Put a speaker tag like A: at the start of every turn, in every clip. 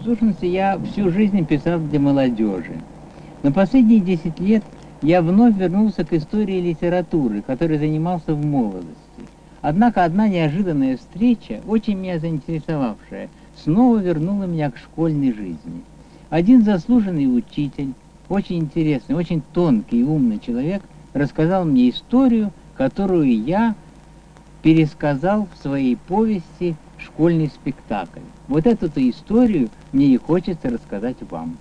A: сущности, я всю жизнь писал для молодежи. Но последние 10 лет я вновь вернулся к истории литературы, которой занимался в молодости. Однако одна неожиданная встреча, очень меня заинтересовавшая, снова вернула меня к школьной жизни. Один заслуженный учитель, очень интересный, очень тонкий и умный человек, рассказал мне историю, которую я пересказал в своей повести «Школьный спектакль». Вот эту-то историю мне и хочется рассказать вам.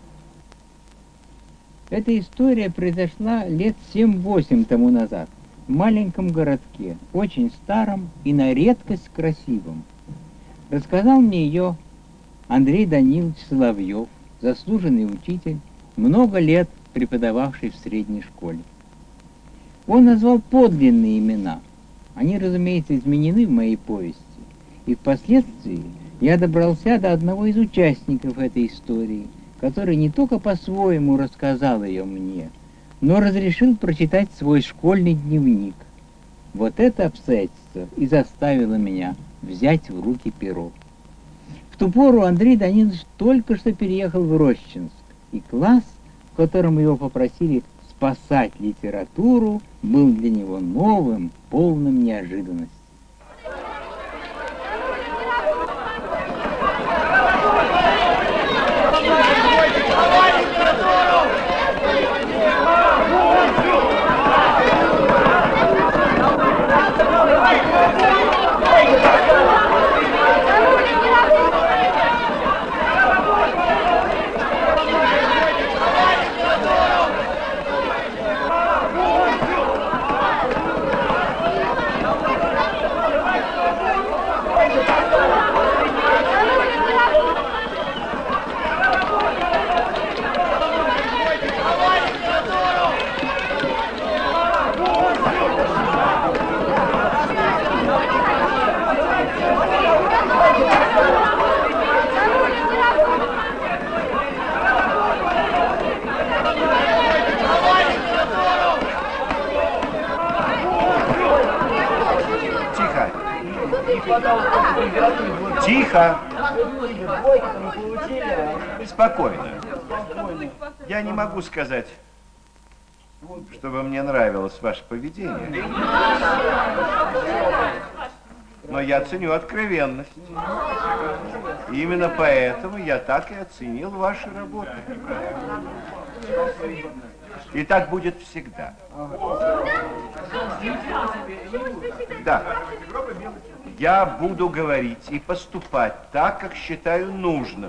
A: Эта история произошла лет 7-8 тому назад в маленьком городке, очень старом и на редкость красивом. Рассказал мне ее Андрей Данилович Соловьев, заслуженный учитель, много лет преподававший в средней школе. Он назвал подлинные имена. Они, разумеется, изменены в моей повести. И впоследствии я добрался до одного из участников этой истории, который не только по-своему рассказал ее мне, но разрешил прочитать свой школьный дневник. Вот это обстоятельство и заставило меня взять в руки перо. В ту пору Андрей Данилович только что переехал в Рощинск, и класс, в котором его попросили спасать литературу, был для него новым, полным неожиданностей.
B: Тихо! Спокойно. Я не могу сказать, чтобы мне нравилось ваше поведение. Но я ценю откровенность. И именно поэтому я так и оценил ваши работы. И так будет всегда. Да. Я буду говорить и поступать так, как считаю нужным.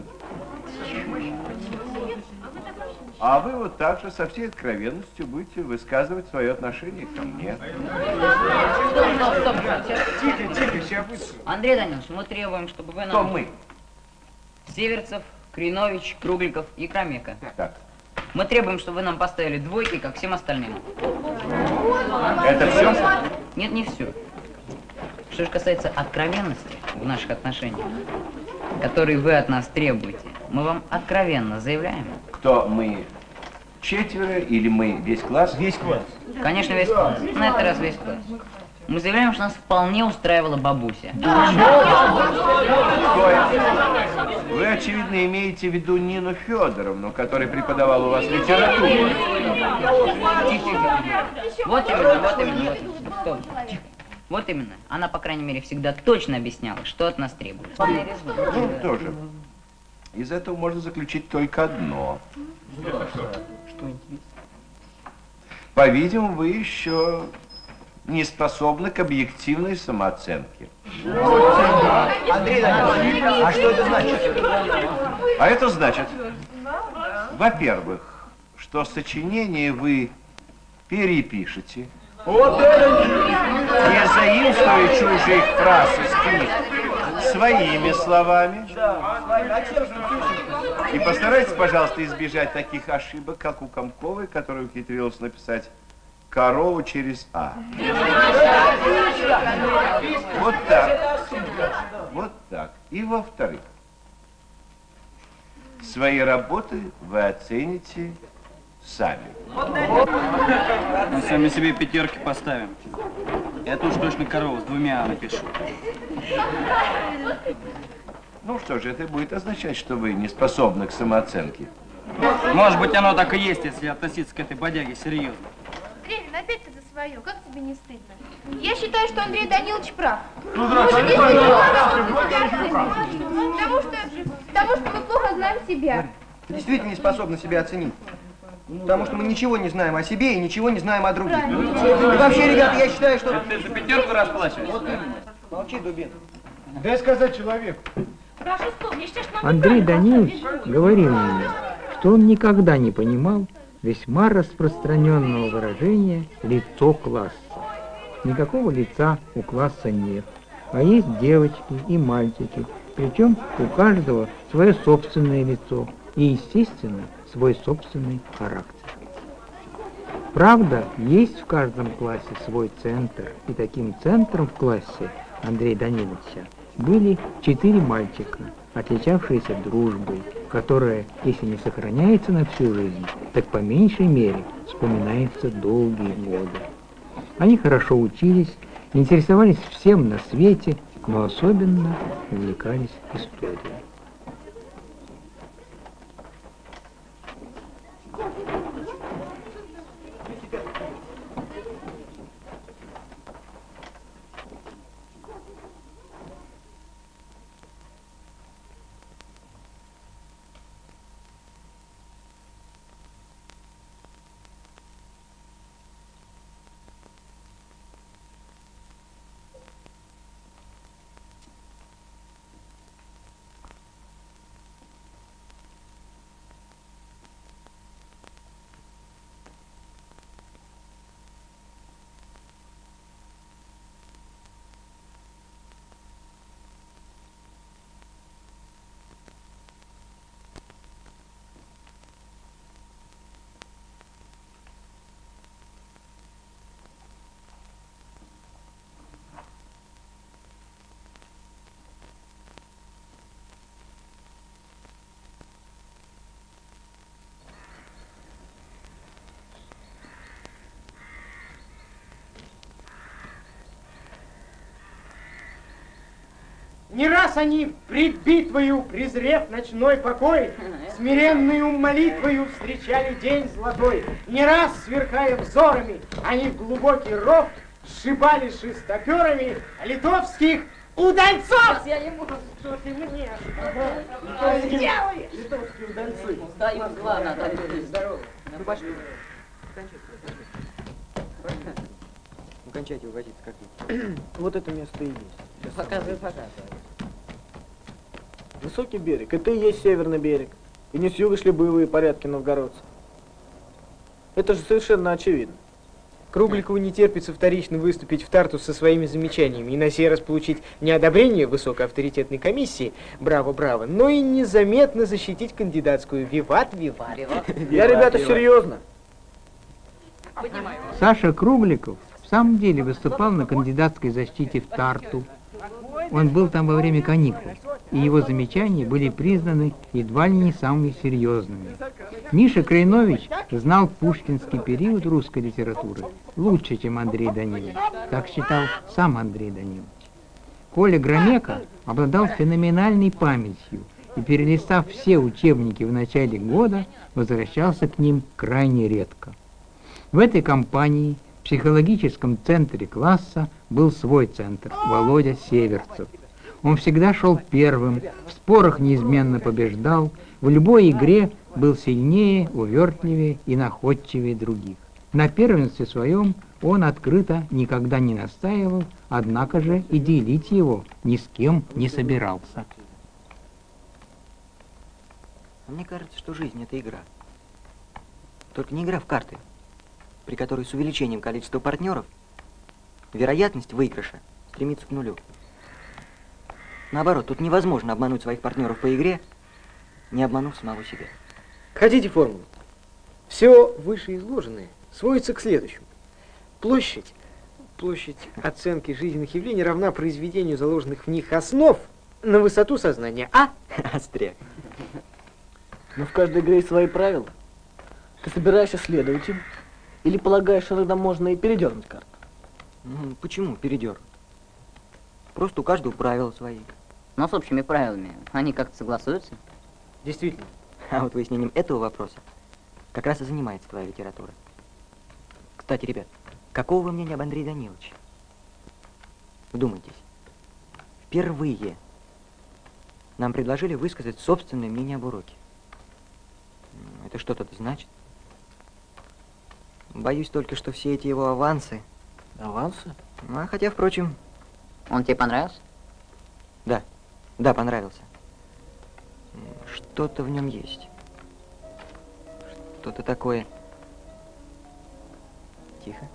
B: А вы вот так же со всей откровенностью будете высказывать свое отношение ко мне.
C: Стоп. Тихо. Андрей Данилович, мы требуем, чтобы вы нам...
B: Кто мы?
C: Северцев, Кринович, Кругликов и Крамека.
B: Так.
C: Мы требуем, чтобы вы нам поставили двойки, как всем остальным.
B: Это все?
C: Нет, не все. Что же касается откровенности в наших отношениях, которые вы от нас требуете, мы вам откровенно заявляем.
B: Кто мы? Четверо или мы весь класс?
D: Весь класс.
C: Конечно, весь класс. На этот раз весь класс. Мы заявляем, что нас вполне устраивала бабуся.
B: Вы, очевидно, имеете в виду Нину Федоровну, которая преподавала у вас литературу.
C: Вот именно. Стоп. Вот именно. Она, по крайней мере, всегда точно объясняла, что от нас требуется.
B: Ну, тоже. Из этого можно заключить только одно.
C: Что интересно?
B: По-видимому, вы еще не способны к объективной самооценке.
D: Андрей Данилович, а что это значит?
B: А это значит, во-первых, что сочинение вы перепишете, не заимствуя чужих фраз из книг своими словами. И постарайтесь, пожалуйста, избежать таких ошибок, как у Комковой, которая ухитрилась написать корову через А. Вот так. Вот так. И во-вторых, свои работы вы оцените сами.
E: Мы сами себе пятерки поставим. Это уж точно корову с 2 А напишу.
B: Ну что же, это будет означать, что вы не способны к самооценке.
E: Может быть, оно так и есть, если относиться к этой бодяге серьезно.
F: Древин, опять ты за свое. Как тебе не стыдно? Я считаю, что Андрей Данилович прав.
G: Ну, здравствуйте.
F: Потому что мы плохо знаем себя.
D: Ты действительно не способна себя оценить. Потому что мы ничего не знаем о себе и ничего не знаем о других. И вообще, ребята, я считаю, что...
E: Ты за пятерку расплачиваешься?
D: Молчи, дубин.
G: Дай сказать человеку.
A: Андрей Данилович говорил мне, что он никогда не понимал весьма распространенного выражения «лицо класса». Никакого лица у класса нет, а есть девочки и мальчики, причем у каждого свое собственное лицо и, естественно, свой собственный характер. Правда, есть в каждом классе свой центр, и таким центром в классе Андрея Даниловича были 4 мальчика, отличавшиеся дружбой, которая, если не сохраняется на всю жизнь, так по меньшей мере вспоминается долгие годы. Они хорошо учились, интересовались всем на свете, но особенно увлекались историей.
H: Не раз они пред битвою, презрев ночной покой, смиренную молитвою встречали день золотой. Не раз, сверкая взорами, они в глубокий ров сшибали шестоперами литовских удальцов! Я не могу, что ты мне? Сделай! Литовские удальцы.
C: Да, ладно,
D: здорово. Ну, пошли. Кончайте увозиться как-нибудь.
H: Вот это место и есть.
C: Показывай.
H: Высокий берег, это и есть северный берег. И не с юга шли боевые порядки новгородцев. Это же совершенно очевидно. Кругликову не терпится вторично выступить в Тарту со своими замечаниями и на сей раз получить не одобрение высокоавторитетной комиссии, браво, но и незаметно защитить кандидатскую. Виват. Я, ребята, серьезно.
A: Саша Кругликов в самом деле выступал на кандидатской защите в Тарту. Он был там во время каникул, и его замечания были признаны едва ли не самыми серьезными. Миша Крайнович знал пушкинский период русской литературы лучше, чем Андрей Данилович. Так считал сам Андрей Данилович. Коля Громека обладал феноменальной памятью и, перелистав все учебники в начале года, возвращался к ним крайне редко. В этой компании в психологическом центре класса был свой центр, Володя Северцев. Он всегда шел первым, в спорах неизменно побеждал, в любой игре был сильнее, увертливее и находчивее других. На первенстве своем он открыто никогда не настаивал, однако же и делить его ни с кем не собирался.
D: Мне кажется, что жизнь — это игра. Только не игра в карты, при которой с увеличением количества партнеров вероятность выигрыша стремится к нулю. Наоборот, тут невозможно обмануть своих партнеров по игре, не обманув самого себя.
H: Хотите формулу? Все вышеизложенное сводится к следующему. Площадь оценки жизненных явлений равна произведению заложенных в них основ на высоту сознания.
D: Остряк.
I: Но в каждой игре есть свои правила. Ты собираешься следовать им? Или полагаешь, что тогда можно и передернуть карту?
D: Почему передернуть? Просто у каждого правила свои.
C: Но с общими правилами они как-то согласуются?
H: Действительно.
D: А вот выяснением этого вопроса как раз и занимается твоя литература. Кстати, ребят, какого вы мнения об Андрее Даниловиче? Вдумайтесь. Впервые нам предложили высказать собственное мнение об уроке. Это что-то значит? Боюсь только, что все эти его авансы...
I: Авансы?
D: Ну, хотя, впрочем...
C: Он тебе понравился?
D: Да, да, понравился. Что-то в нем есть. Что-то такое... Тихо.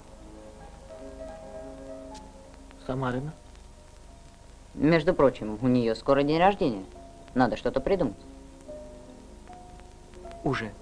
I: Самарина?
C: Между прочим, у нее скоро день рождения. Надо что-то придумать.
D: Уже.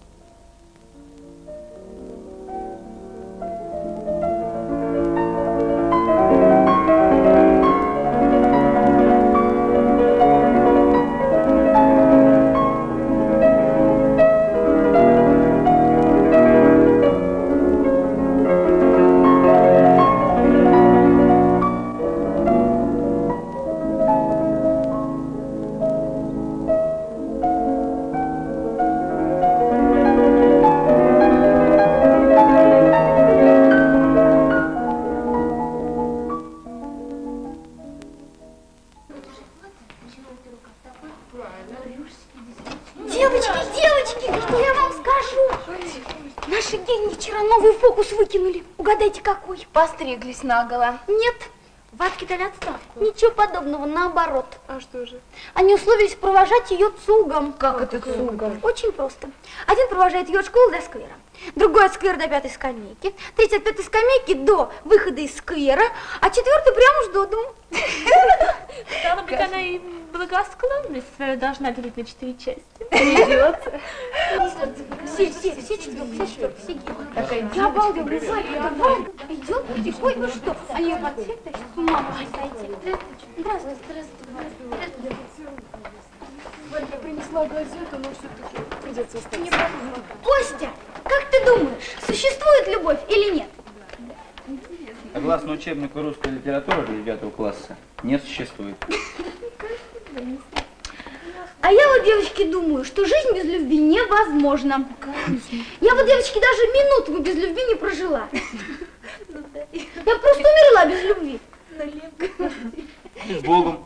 F: Постриглись наголо. Нет, Ватки дали отставку. Ничего подобного, наоборот.
J: А что же?
F: Они условились провожать ее цугом.
J: Как это цугом?
F: Очень просто. Один провожает ее от школы до сквера, другой от сквера до 5-й скамейки, третий от 5-й скамейки до выхода из сквера, а четвертый прямо уж до дому.
J: Стало быть, она и благосклонность свою должна делить на 4 части. Придется.
F: Все четверка. Я обалдел, идет, тихой, ну что? Они ее под всех тащат. Мама, сойти. Здравствуйте.
J: Вот я принесла газету, но все-таки придется остаться.
F: Костя, как ты думаешь, существует любовь или нет?
E: Согласно учебнику русской литературы для 9 класса, не существует.
F: А я вот, девочки, думаю, что жизнь без любви невозможна. Я вот, девочки, даже минуту без любви не прожила. Я просто умерла без любви.
E: И с Богом.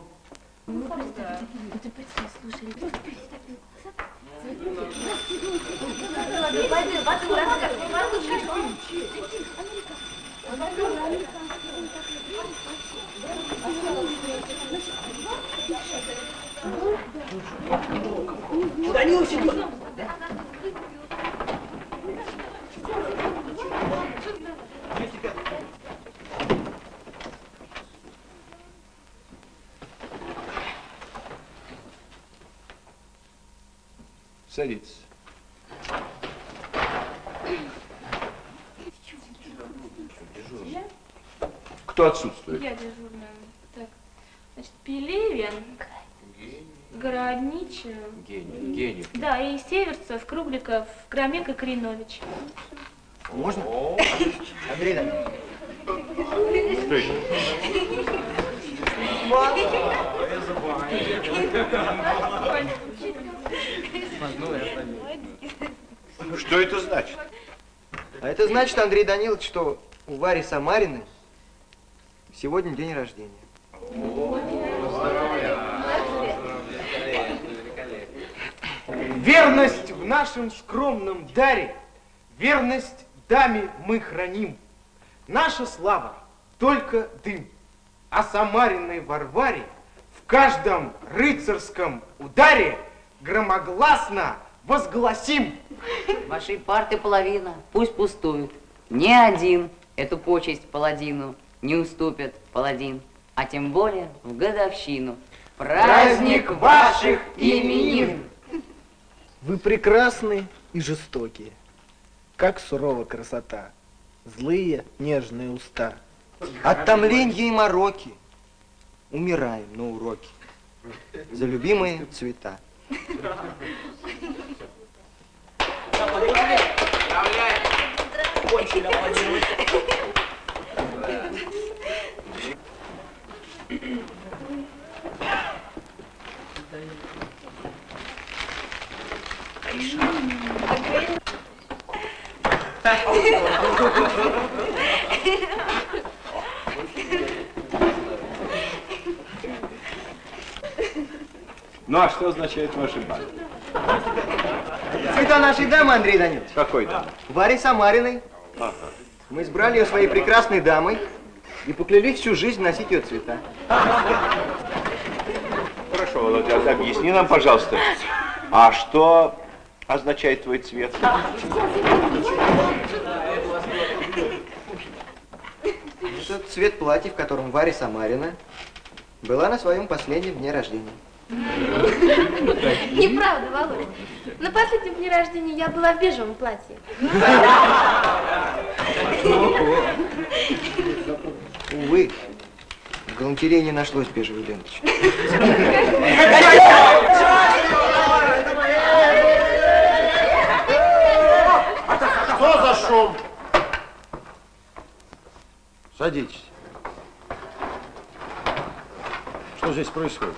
I: Данилович идет.
B: Садитесь. Кто отсутствует?
J: Я дежурная. Так, значит, Пелевин, Городничий.
B: Гений.
J: Да, и Северцев, Кругликов, Громенко, Кринович.
D: Можно? Андрей Данилович.
B: Что еще? Что это значит?
D: А это значит, Андрей Данилович, что у Вари Самариной сегодня день рождения.
H: Верность в нашем скромном даре, верность даме мы храним. Наша слава только дым, а Самариной Варваре в каждом рыцарском ударе громогласно возгласим.
C: Вашей парты половина, пусть пустует. Ни один эту почесть паладину не уступит паладин, а тем более в годовщину.
H: Праздник ваших именин!
I: Вы прекрасны и жестокие, как сурова красота, злые нежные уста.
D: От томленья и мороки умираем на уроке за любимые цвета.
I: Кончили аплодировать.
B: Ну, а что означает ваша банда?
K: Цвета нашей дамы, Андрей Данилович.
B: Какой дамы?
K: Варе Самариной.
B: Ага.
K: Мы избрали ее своей прекрасной дамой и поклялись всю жизнь носить ее цвета.
B: Хорошо, Володя, объясни нам, пожалуйста, а что означает твой цвет?
K: Это цвет платья, в котором Варя Самарина была на своем последнем дне рождения.
J: Неправда, Володя. На последнем дне рождения я была в бежевом платье.
K: Увы, в галантерее не нашлось бежевой ленточки.
G: Что за шум?
L: Садитесь. Что здесь происходит?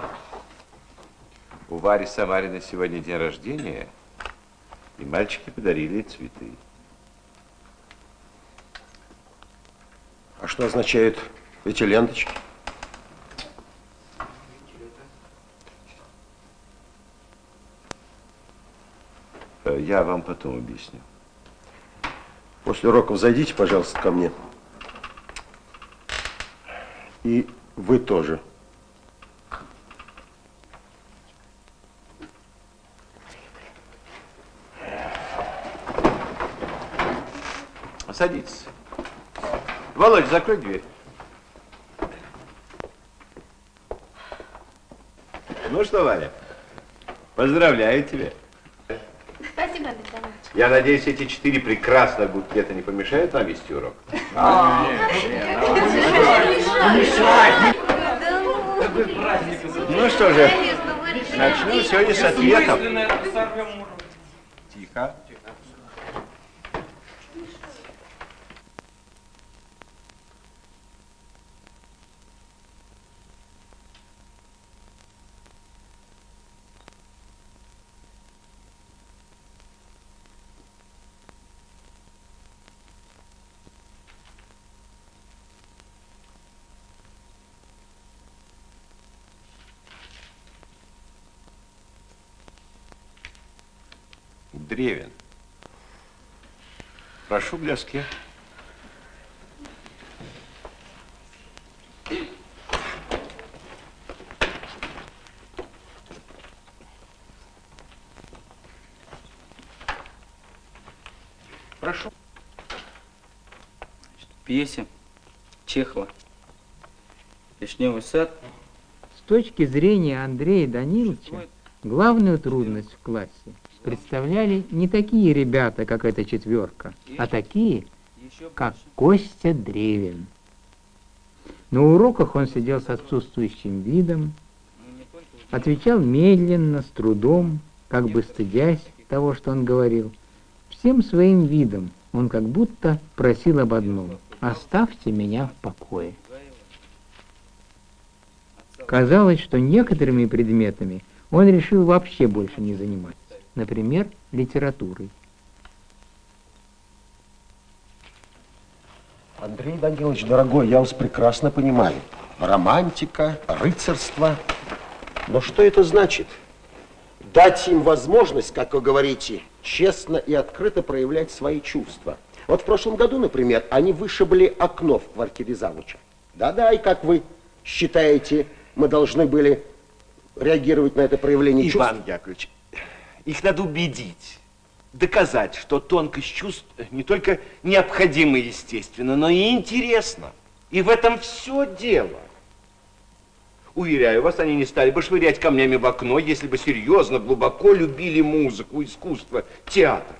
B: У Вари Самариной сегодня день рождения, и мальчики подарили ей цветы.
L: А что означают эти ленточки?
B: Я вам потом объясню.
L: После уроков зайдите, пожалуйста, ко мне. И вы тоже.
B: Садитесь. Володя, закрой дверь. Ну что, Валя, поздравляю тебя.
J: Спасибо, Андрей Данилович.
B: Я надеюсь, эти 4 прекрасных букета не помешают нам вести урок? Ну что же, начну сегодня с ответов. Тихо. Древин. Прошу к доске. Прошу.
E: Пьесе Чехова «Вишневый сад».
A: С точки зрения Андрея Даниловича, главную трудность в классе представляли не такие ребята, как эта четверка, а такие, как Костя Древин. На уроках он сидел с отсутствующим видом, отвечал медленно, с трудом, как бы стыдясь того, что он говорил. Всем своим видом он как будто просил об одном: «Оставьте меня в покое». Казалось, что некоторыми предметами он решил вообще больше не заниматься. Например, литературой.
L: Андрей Данилович, дорогой, я вас прекрасно понимаю. Романтика, рыцарство. Но что это значит? Дать им возможность, как вы говорите, честно и открыто проявлять свои чувства. Вот в прошлом году, например, они вышибли окно в квартире завуча. Да-да, и как вы считаете, мы должны были реагировать на это проявление чувств?
B: Иван Яковлевич, их надо убедить, доказать, что тонкость чувств не только необходима и естественно, но и интересна. И в этом все дело. Уверяю вас, они не стали бы швырять камнями в окно, если бы серьезно, глубоко любили музыку, искусство, театр.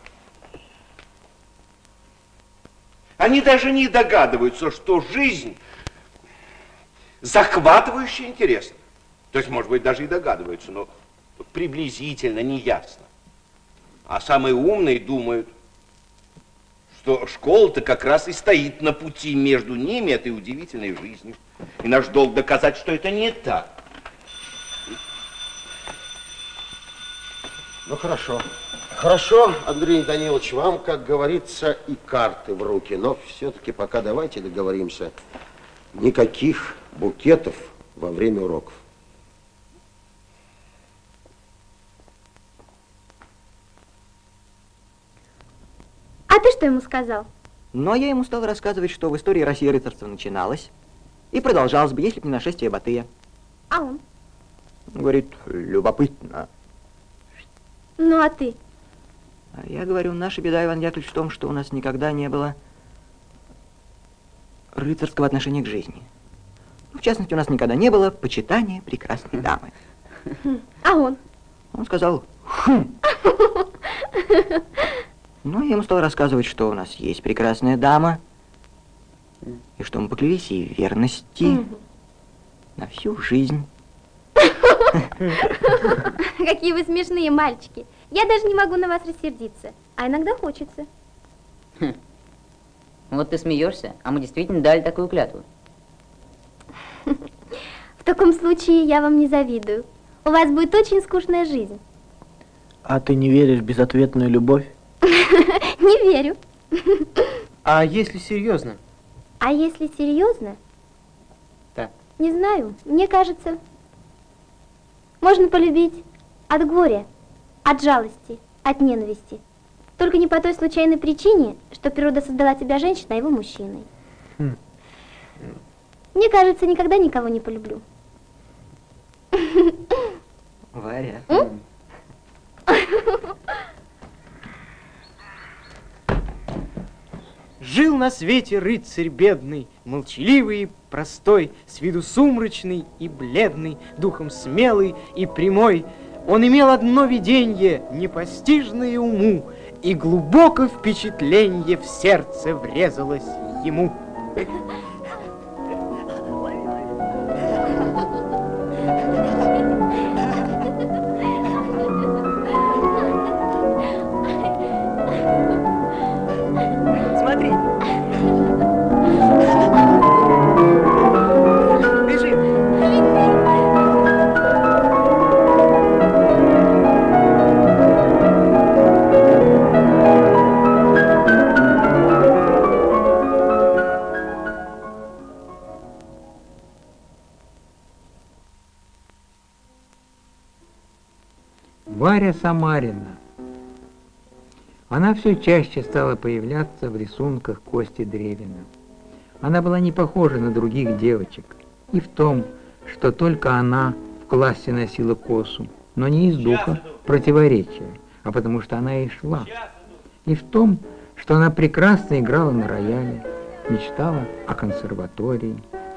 B: Они даже не догадываются, что жизнь захватывающе интересна. То есть, может быть, даже и догадываются, но приблизительно, неясно. А самые умные думают, что школа-то как раз и стоит на пути между ними, этой удивительной жизнью. И наш долг доказать, что это не так.
L: Ну, хорошо. Хорошо, Андрей Данилович, вам, как говорится, и карты в руки. Но все-таки пока давайте договоримся. Никаких букетов во время уроков.
F: А ты что ему сказал?
D: Но я ему стал рассказывать, что в истории России рыцарство начиналось и продолжалось бы, если бы не нашествие Батыя.
F: А он?
D: Говорит, любопытно.
F: Ну, а ты?
D: А я говорю, наша беда, Иван Яковлевич, в том, что у нас никогда не было рыцарского отношения к жизни. Ну, в частности, у нас никогда не было почитания прекрасной дамы.
F: А он?
D: Он сказал, хм. Ну, я ему стал рассказывать, что у нас есть прекрасная дама, и что мы поклялись ей в верности на всю жизнь.
F: Какие вы смешные мальчики. Я даже не могу на вас рассердиться, а иногда хочется.
C: Вот ты смеешься, а мы действительно дали такую клятву.
F: В таком случае я вам не завидую. У вас будет очень скучная жизнь.
I: А ты не веришь в безответную любовь?
F: Не верю.
H: А если серьезно?
F: А если серьезно?
H: Да.
F: Не знаю, мне кажется, можно полюбить от горя, от жалости, от ненависти. Только не по той случайной причине, что природа создала тебя женщиной, а его мужчиной. Мне кажется, никогда никого не полюблю.
D: Варя.
H: Жил на свете рыцарь бедный, молчаливый и простой, с виду сумрачный и бледный, духом смелый и прямой. Он имел одно виденье, непостижное уму, и глубоко впечатленье в сердце врезалось ему.
A: Варя Самарина. Она все чаще стала появляться в рисунках Кости Древина. Она была не похожа на других девочек и в том, что только она в классе носила косу, но не из духа противоречия, а потому что она и шла. И в том, что она прекрасно играла на рояле, мечтала о консерватории.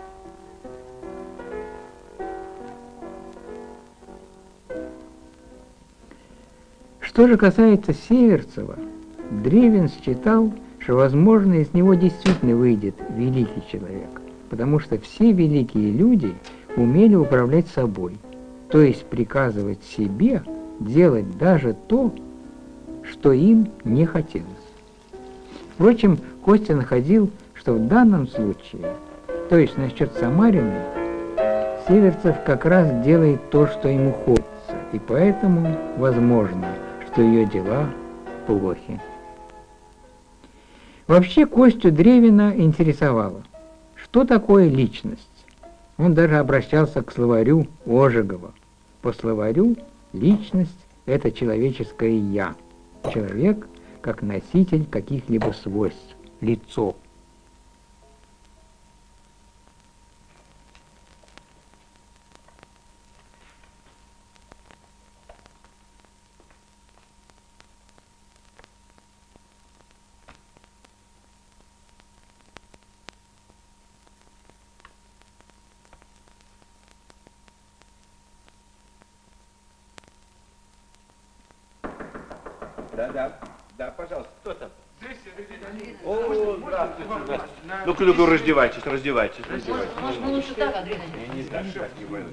A: Что же касается Северцева, Древин считал, что, возможно, из него действительно выйдет великий человек, потому что все великие люди умели управлять собой, то есть приказывать себе делать даже то, что им не хотелось. Впрочем, Костя находил, что в данном случае, то есть насчет Самариной, Северцев как раз делает то, что ему хочется, и поэтому возможно, что ее дела плохи. Вообще Костю Древина интересовало, что такое личность. Он даже обращался к словарю Ожегова. По словарю личность – это человеческое «я». Человек как носитель каких-либо свойств, лицо.
B: Да, пожалуйста, кто там? О, здравствуйте. Ну-ка, раздевайтесь.
C: Может, мы лучше так, Андрей Иванович?
B: Не знаю, так, не бойся.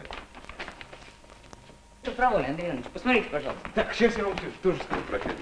C: Что провольно, Андрей Иванович, посмотрите, пожалуйста.
B: Так, сейчас я вам тоже скажу проходить.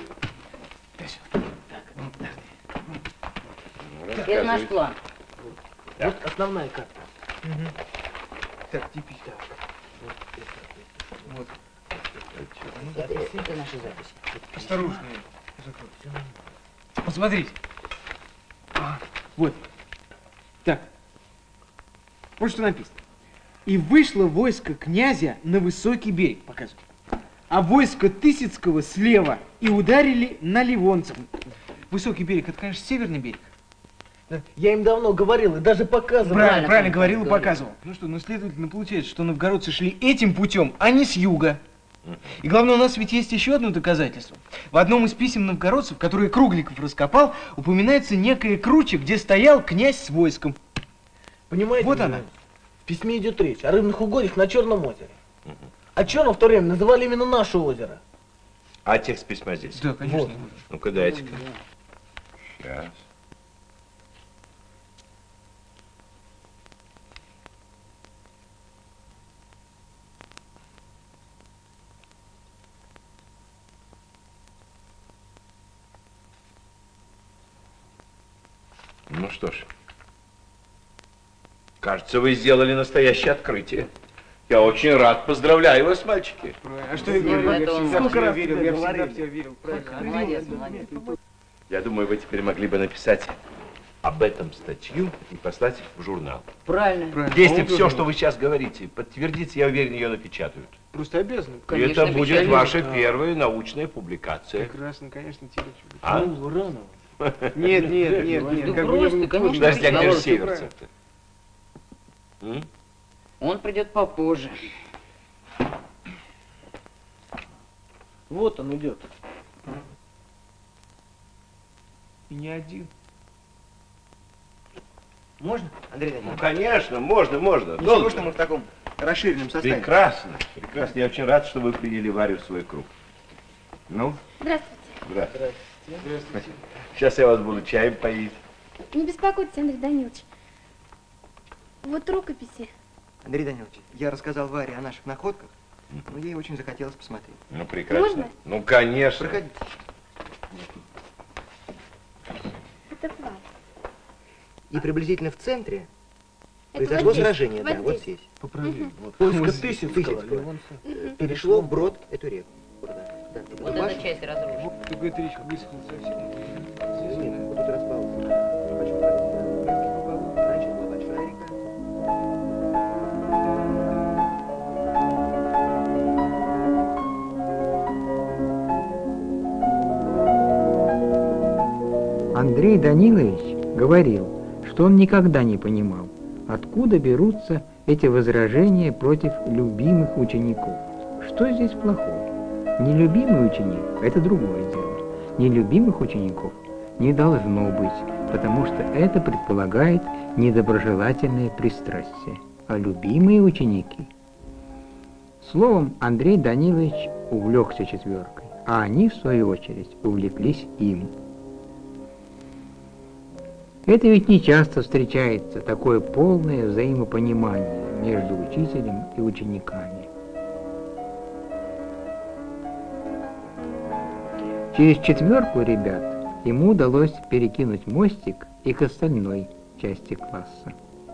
C: Это наш план.
I: Вот основная карта.
H: Так, теперь так.
I: Вот.
C: Это наши записи.
H: Осторожно. Посмотрите. Вот. Так. Вот что написано. И вышло войско князя на высокий берег, показываю. А войско Тысяцкого слева, и ударили на ливонцев. Высокий берег, это, конечно, северный берег.
I: Я им давно говорил и даже показывал.
H: Правильно говорил и показывал. Ну что, ну следовательно, получается, что новгородцы шли этим путем, а не с юга. И главное, у нас ведь есть еще одно доказательство. В одном из писем новгородцев, которые Кругликов раскопал, упоминается некая круча, где стоял князь с войском.
I: Понимаете?
H: Вот она.
I: В письме идет речь о рыбных угодьях на Черном озере. А Черном в то время называли именно наше озеро.
B: А текст письма здесь?
H: Да, конечно. Вот.
B: Ну-ка, дайте-ка. Сейчас. Ну что ж, кажется, вы сделали настоящее открытие. Я очень рад, поздравляю вас, мальчики.
H: А что я говорю? Я всегда верил, я всегда в тебя верил.
C: Молодец, молодец.
B: Я думаю, вы теперь могли бы написать об этом статью и послать в журнал.
C: Правильно.
B: Если все, что вы сейчас говорите, подтвердится, я уверен, ее напечатают.
H: Просто обязаны.
B: И это будет ваша первая научная публикация.
H: Прекрасно, конечно, тебе.
B: А?
H: Ну, рано. Нет.
C: Как бы конечно.
B: Подожди, а где же Северцев-то?
C: Он придет попозже.
I: Вот он идет.
H: И не один.
K: Можно, Андрей Данилович?
B: Ну, конечно, можно.
K: Ничего, что мы в таком расширенном составе.
B: Прекрасно. Я очень рад, что вы приняли Варю в свой круг. Ну?
F: Здравствуйте.
B: Здравствуйте. Сейчас я вас буду чаем поить.
F: Не беспокойтесь, Андрей Данилович. Вот рукописи.
K: Андрей Данилович, я рассказал Варе о наших находках, но ей очень захотелось посмотреть.
B: Ну, прекрасно.
F: Можно?
B: Ну, конечно.
K: Проходите.
F: Это флаг.
K: И приблизительно в центре произошло сражение, да, вот здесь.
I: Войско Тысяцкого.
K: Перешло вброд эту реку.
C: Вот эта часть разрушена.
H: Только эта речка высохла совсем.
K: Нет, вот тут распалась. Раньше была большая река.
A: Андрей Данилович говорил, что он никогда не понимал, откуда берутся эти возражения против любимых учеников. Что здесь плохого? Нелюбимый ученик – это другое дело. Нелюбимых учеников не должно быть, потому что это предполагает недоброжелательное пристрастие. А любимые ученики… Словом, Андрей Данилович увлекся четверкой, а они, в свою очередь, увлеклись им. Это ведь не часто встречается, такое полное взаимопонимание между учителем и учениками. Через четверку ребят ему удалось перекинуть мостик и к остальной части класса.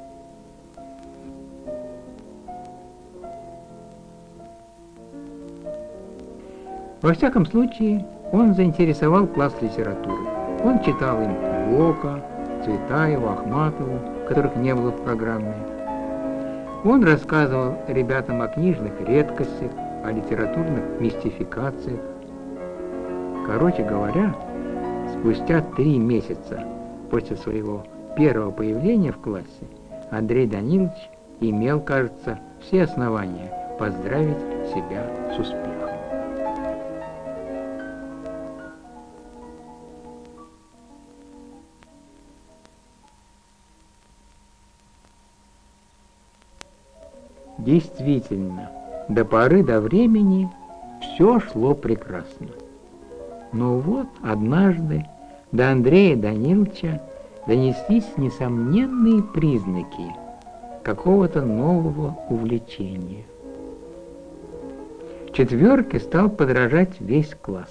A: Во всяком случае, он заинтересовал класс литературы. Он читал им Блока, Цветаеву, Ахматову, которых не было в программе. Он рассказывал ребятам о книжных редкостях, о литературных мистификациях. Короче говоря, спустя 3 месяца после своего первого появления в классе Андрей Данилович имел, кажется, все основания поздравить себя с успехом. Действительно, до поры до времени все шло прекрасно. Но вот однажды до Андрея Даниловича донеслись несомненные признаки какого-то нового увлечения. Четверке стал подражать весь класс.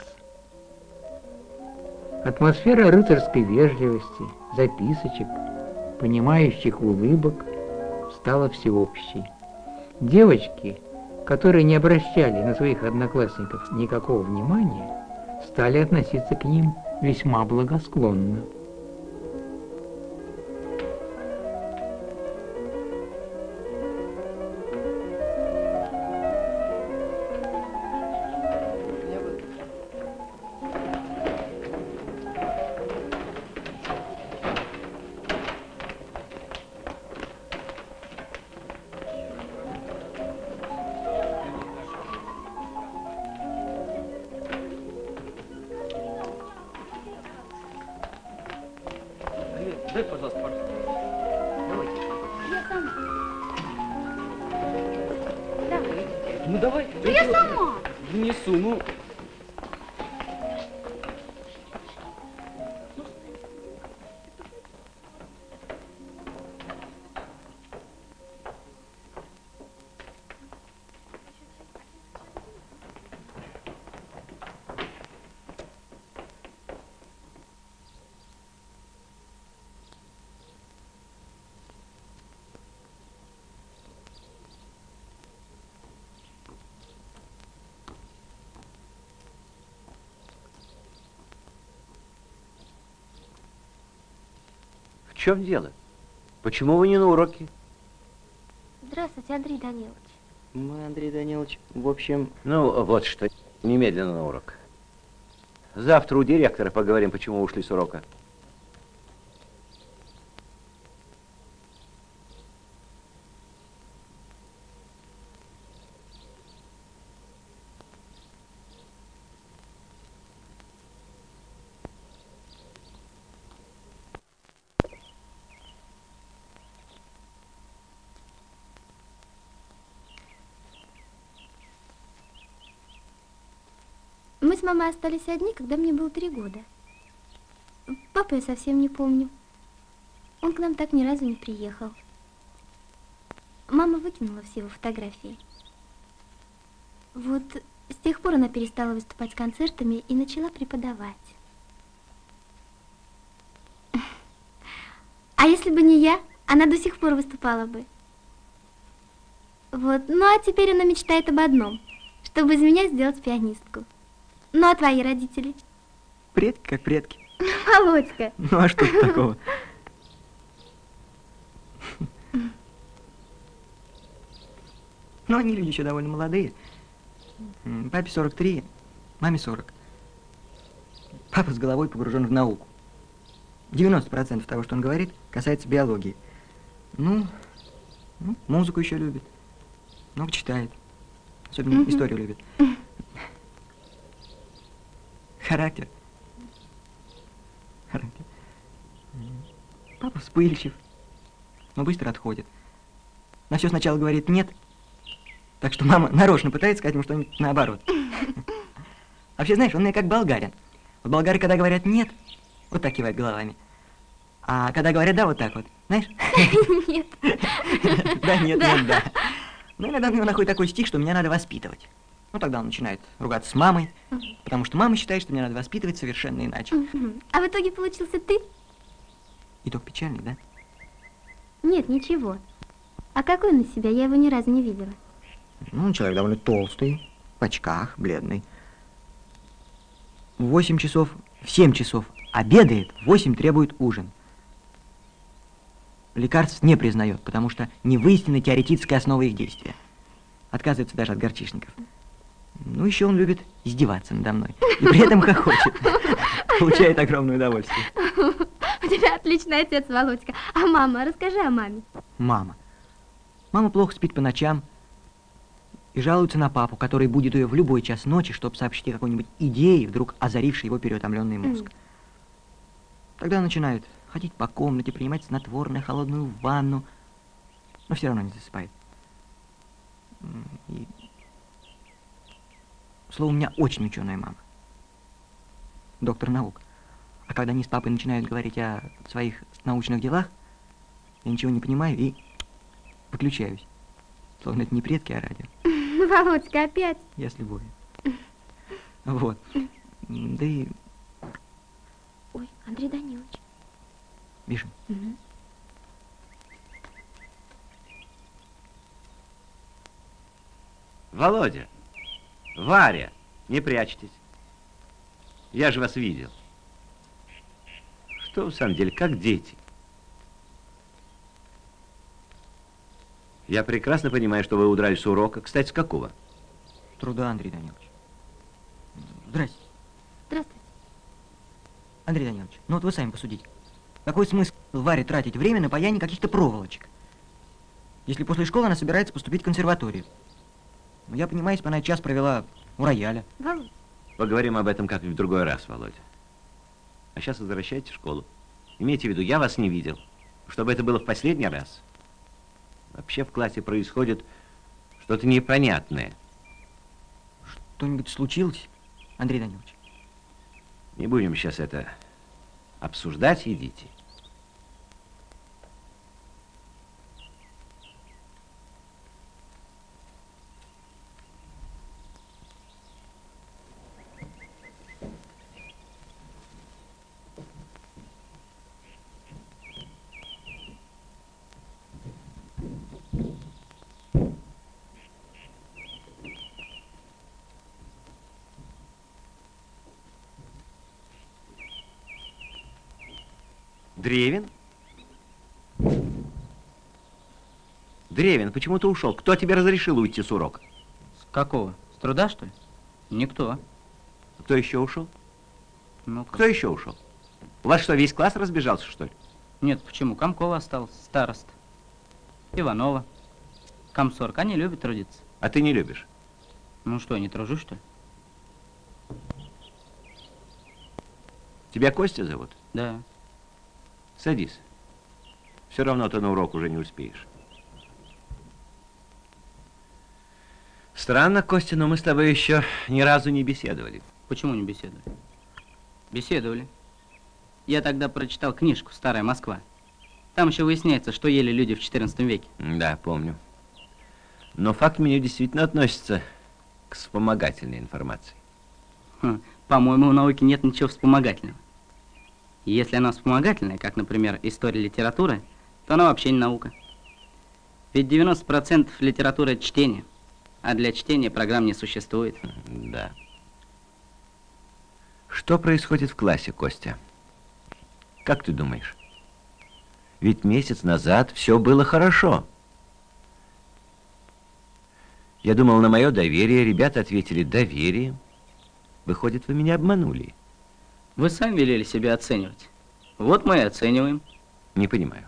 A: Атмосфера рыцарской вежливости, записочек, понимающих улыбок стала всеобщей. Девочки которые не обращали на своих одноклассников никакого внимания, стали относиться к ним весьма благосклонно.
D: Дай, пожалуйста, пожалуйста. Давайте.
F: Я сама. Давай.
D: Ну давай.
F: Ну я сама.
D: Внесу, ну.
M: В чем дело? Почему вы не на уроке?
F: Здравствуйте, Андрей Данилович.
K: Мы, Андрей Данилович, в общем...
M: Ну, вот что, немедленно на урок. Завтра у директора поговорим, почему вы ушли с урока.
F: Мы с мамой остались одни, когда мне было 3 года. Папу я совсем не помню. Он к нам так ни разу не приехал. Мама выкинула все его фотографии. Вот с тех пор она перестала выступать с концертами и начала преподавать. А если бы не я, она до сих пор выступала бы. Вот, ну а теперь она мечтает об одном, чтобы из меня сделать пианистку. Ну, а твои родители?
D: Предки как предки.
F: Володька.
D: Ну, а что тут такого? Ну, они люди еще довольно молодые. Папе 43, маме 40. Папа с головой погружен в науку. 90% того, что он говорит, касается биологии. Ну, музыку еще любит. Много читает. Особенно историю любит. Характер. Папа вспыльчив, но быстро отходит. На все сначала говорит «нет», так что мама нарочно пытается сказать ему что-нибудь наоборот. Вообще, знаешь, он мне как болгарин. Вот болгары, когда говорят «нет», вот так кивают головами. А когда говорят «да», вот так вот, знаешь?
F: Нет.
D: Да, нет, нет, да. Но иногда у него находит такой стих, что меня надо воспитывать. Ну, тогда он начинает ругаться с мамой, потому что мама считает, что меня надо воспитывать совершенно иначе.
F: А в итоге получился ты?
D: Итог печальный, да?
F: Нет, ничего. А какой он из себя? Я его ни разу не видела.
D: Ну, он человек довольно толстый, в очках, бледный. В 8 часов, в 7 часов обедает, в 8 требует ужин. Лекарств не признает, потому что не выяснена теоретическая основа их действия. Отказывается даже от горчишников. Ну, еще он любит издеваться надо мной. И при этом хохочет. Получает огромное удовольствие.
F: У тебя отличный отец, Володька. А мама? Расскажи о маме.
D: Мама. Мама плохо спит по ночам и жалуется на папу, который будет ее в любой час ночи, чтобы сообщить о какой-нибудь идее, вдруг озарившей его переутомленный мозг. Тогда начинает ходить по комнате, принимать снотворное, холодную ванну, но все равно не засыпает. И... Слово, у меня очень ученая мама. Доктор наук. А когда они с папой начинают говорить о своих научных делах, я ничего не понимаю и выключаюсь. Словно это не предки, а радио.
F: Володька, опять?
D: Я с любовью. Вот. Да и...
F: Ой, Андрей Данилович.
D: Вижу.
M: Володя, Варя, не прячьтесь. Я же вас видел. Что, в самом деле, как дети? Я прекрасно понимаю, что вы удрали с урока. Кстати, с какого?
D: Труда, Андрей Данилович. Здрасте.
F: Здравствуйте.
D: Андрей Данилович, ну вот вы сами посудите. Какой смысл Варе тратить время на паяние каких-то проволочек? Если после школы она собирается поступить в консерваторию. Ну, я понимаю, если бы она час провела у рояля.
F: Володя.
M: Поговорим об этом как-нибудь в другой раз, Володя. А сейчас возвращайтесь в школу. Имейте в виду, я вас не видел. Чтобы это было в последний раз. Вообще в классе происходит что-то непонятное.
D: Что-нибудь случилось, Андрей Данилович?
M: Не будем сейчас это обсуждать, идите. Древин? Древин, почему ты ушел? Кто тебе разрешил уйти с урока?
C: С какого? С труда, что ли? Никто.
M: Кто еще ушел?
C: Ну,
M: кто еще ушел? У вас что, весь класс разбежался, что ли?
C: Нет, почему? Комкова остался, староста. Иванова. Комсорг, они любят трудиться.
M: А ты не любишь?
C: Ну что, не тружусь, что ли?
M: Тебя Костя зовут?
C: Да.
M: Садись. Все равно ты на урок уже не успеешь. Странно, Костя, но мы с тобой еще ни разу не беседовали.
C: Почему не беседовали? Беседовали. Я тогда прочитал книжку «Старая Москва». Там еще выясняется, что ели люди в XIV веке.
M: Да, помню. Но факт меню действительно относится к вспомогательной информации.
C: По-моему, в науке нет ничего вспомогательного. И если она вспомогательная, как, например, история литературы, то она вообще не наука. Ведь 90% литературы – это чтение, а для чтения программ не существует.
M: Да. Что происходит в классе, Костя? Как ты думаешь? Ведь месяц назад все было хорошо. Я думал, на мое доверие, ребята ответили доверием. Выходит, вы меня обманули.
C: Вы сами велели себя оценивать. Вот мы и оцениваем.
M: Не понимаю.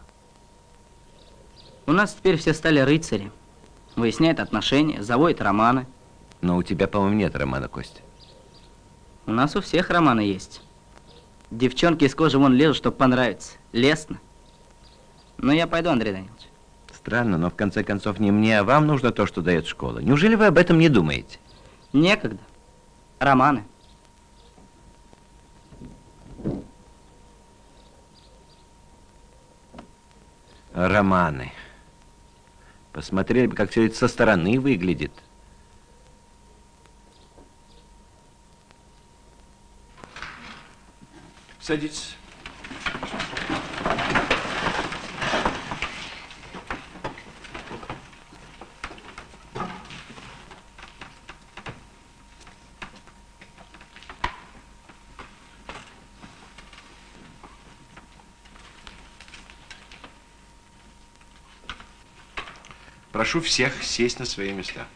C: У нас теперь все стали рыцари. Выясняют отношения, заводят романы.
M: Но у тебя, по-моему, нет романа, Костя.
C: У нас у всех романы есть. Девчонки из кожи вон лезут, чтобы понравиться. Лестно. Но я пойду, Андрей Данилович.
M: Странно, но в конце концов не мне, а вам нужно то, что дает школа. Неужели вы об этом не думаете?
C: Некогда. Романы.
M: Романы. Посмотрели бы, как все это со стороны выглядит.
B: Садитесь. Прошу всех сесть на свои места.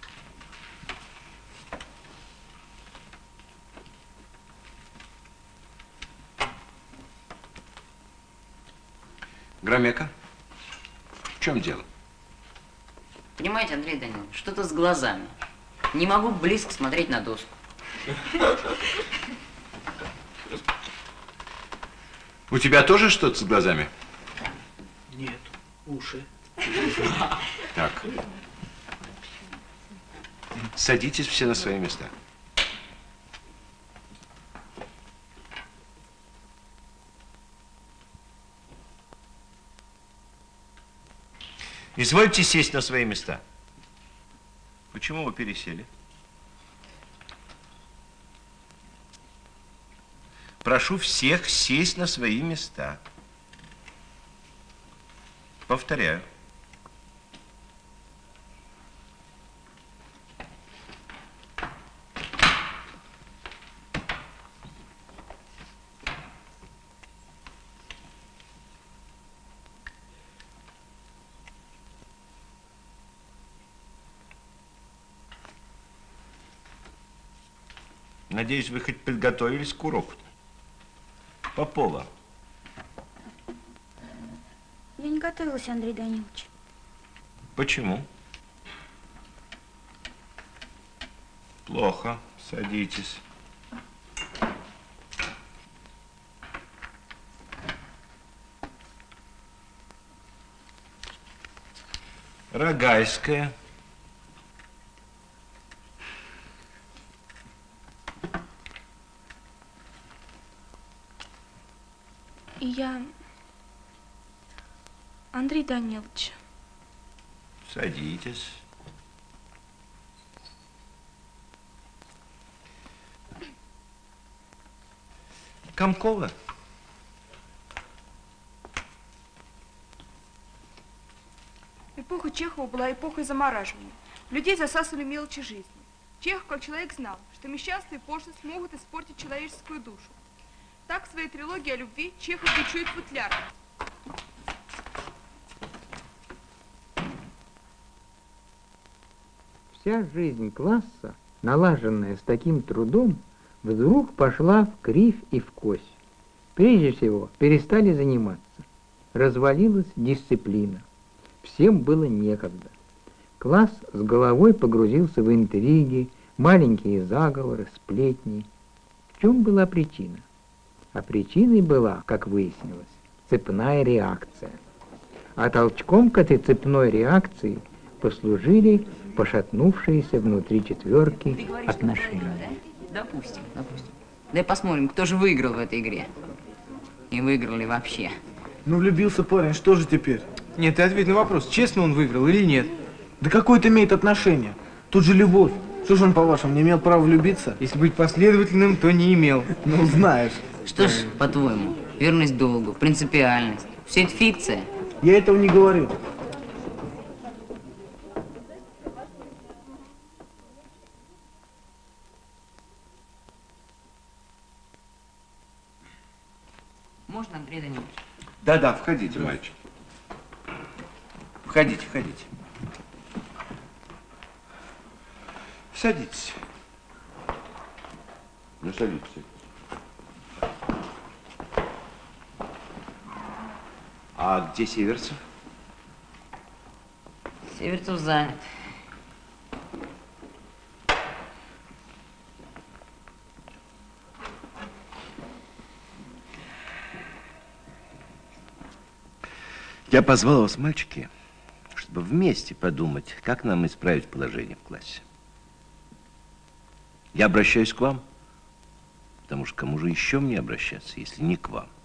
B: Громека, в чем дело?
C: Понимаете, Андрей Данилович, что-то с глазами. Не могу близко смотреть на доску.
B: У тебя тоже что-то с глазами?
I: Нет, уши.
B: Так. Садитесь все на свои места. Извольте сесть на свои места. Почему вы пересели? Прошу всех сесть на свои места. Повторяю. Надеюсь, вы хоть подготовились к уроку-то. Попова.
N: Я не готовилась, Андрей Данилович.
B: Почему? Плохо. Садитесь. Рогайская.
J: И я... Андрей Данилович.
B: Садитесь. Комкова.
O: Эпоха Чехова была эпохой замораживания. Людей засасывали мелочи жизни. Чехов, как человек, знал, что мещанство и пошлость могут испортить человеческую душу. Так в своей трилогии о любви Чехов бичует футляр.
A: Вся жизнь класса, налаженная с таким трудом, вдруг пошла в кривь и в кось. Прежде всего, перестали заниматься. Развалилась дисциплина. Всем было некогда. Класс с головой погрузился в интриги, маленькие заговоры, сплетни. В чем была причина? А причиной была, как выяснилось, цепная реакция. А толчком к этой цепной реакции послужили пошатнувшиеся внутри четверки отношения.
P: Допустим. Давай посмотрим, кто же выиграл в этой игре. И выиграл ли вообще.
I: Ну, влюбился парень, что же теперь?
H: Нет, ты ответь на вопрос, честно он выиграл или нет?
I: Да какое это имеет отношение? Тут же любовь. Что же он, по-вашему, не имел права влюбиться?
H: Если быть последовательным, то не имел.
I: Ну, знаешь.
P: Что ж, по-твоему, верность долгу, принципиальность, все это фикция?
I: Я этого не говорю.
P: Можно, Андрей Данилович?
B: Да, входите, мальчик. Входите. Садитесь. Ну, садитесь. А где Северцев?
P: Северцев занят.
B: Я позвал вас, мальчики, чтобы вместе подумать, как нам исправить положение в классе. Я обращаюсь к вам, потому что кому же еще мне обращаться, если не к вам?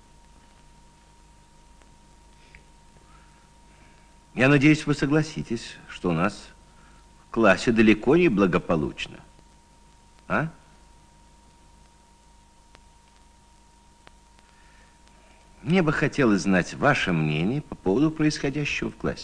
B: Я надеюсь, вы согласитесь, что у нас в классе далеко не благополучно. А? Мне бы хотелось знать ваше мнение по поводу происходящего в классе.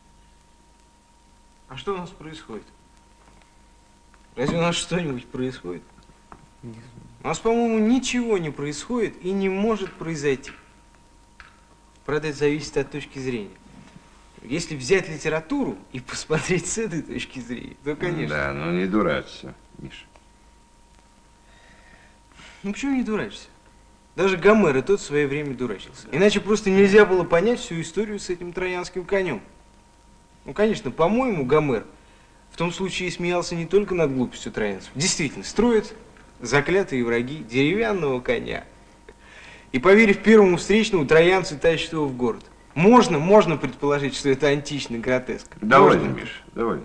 H: А что у нас происходит? Разве у нас что-нибудь происходит? У нас, по-моему, ничего не происходит и не может произойти. Правда, это зависит от точки зрения. Если взять литературу и посмотреть с этой точки зрения, то, конечно...
B: Да, но не дурачься, Миша.
H: Ну, почему не дурачишься? Даже Гомер и тот в свое время дурачился. Иначе просто нельзя было понять всю историю с этим троянским конем. Ну, конечно, по-моему, Гомер в том случае смеялся не только над глупостью троянцев. Действительно, строят заклятые враги деревянного коня. И, поверив первому встречному, троянцы тащат его в город. Можно предположить, что это античный гротеск.
B: Довольно, Миша, довольно.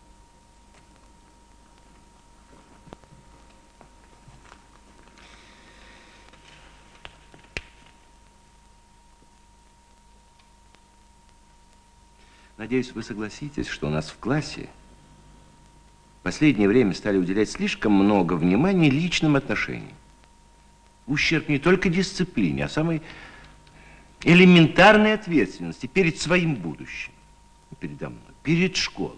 B: Надеюсь, вы согласитесь, что у нас в классе в последнее время стали уделять слишком много внимания личным отношениям. Ущерб не только дисциплине, а самой элементарной ответственности перед своим будущим, передо мной, перед школой.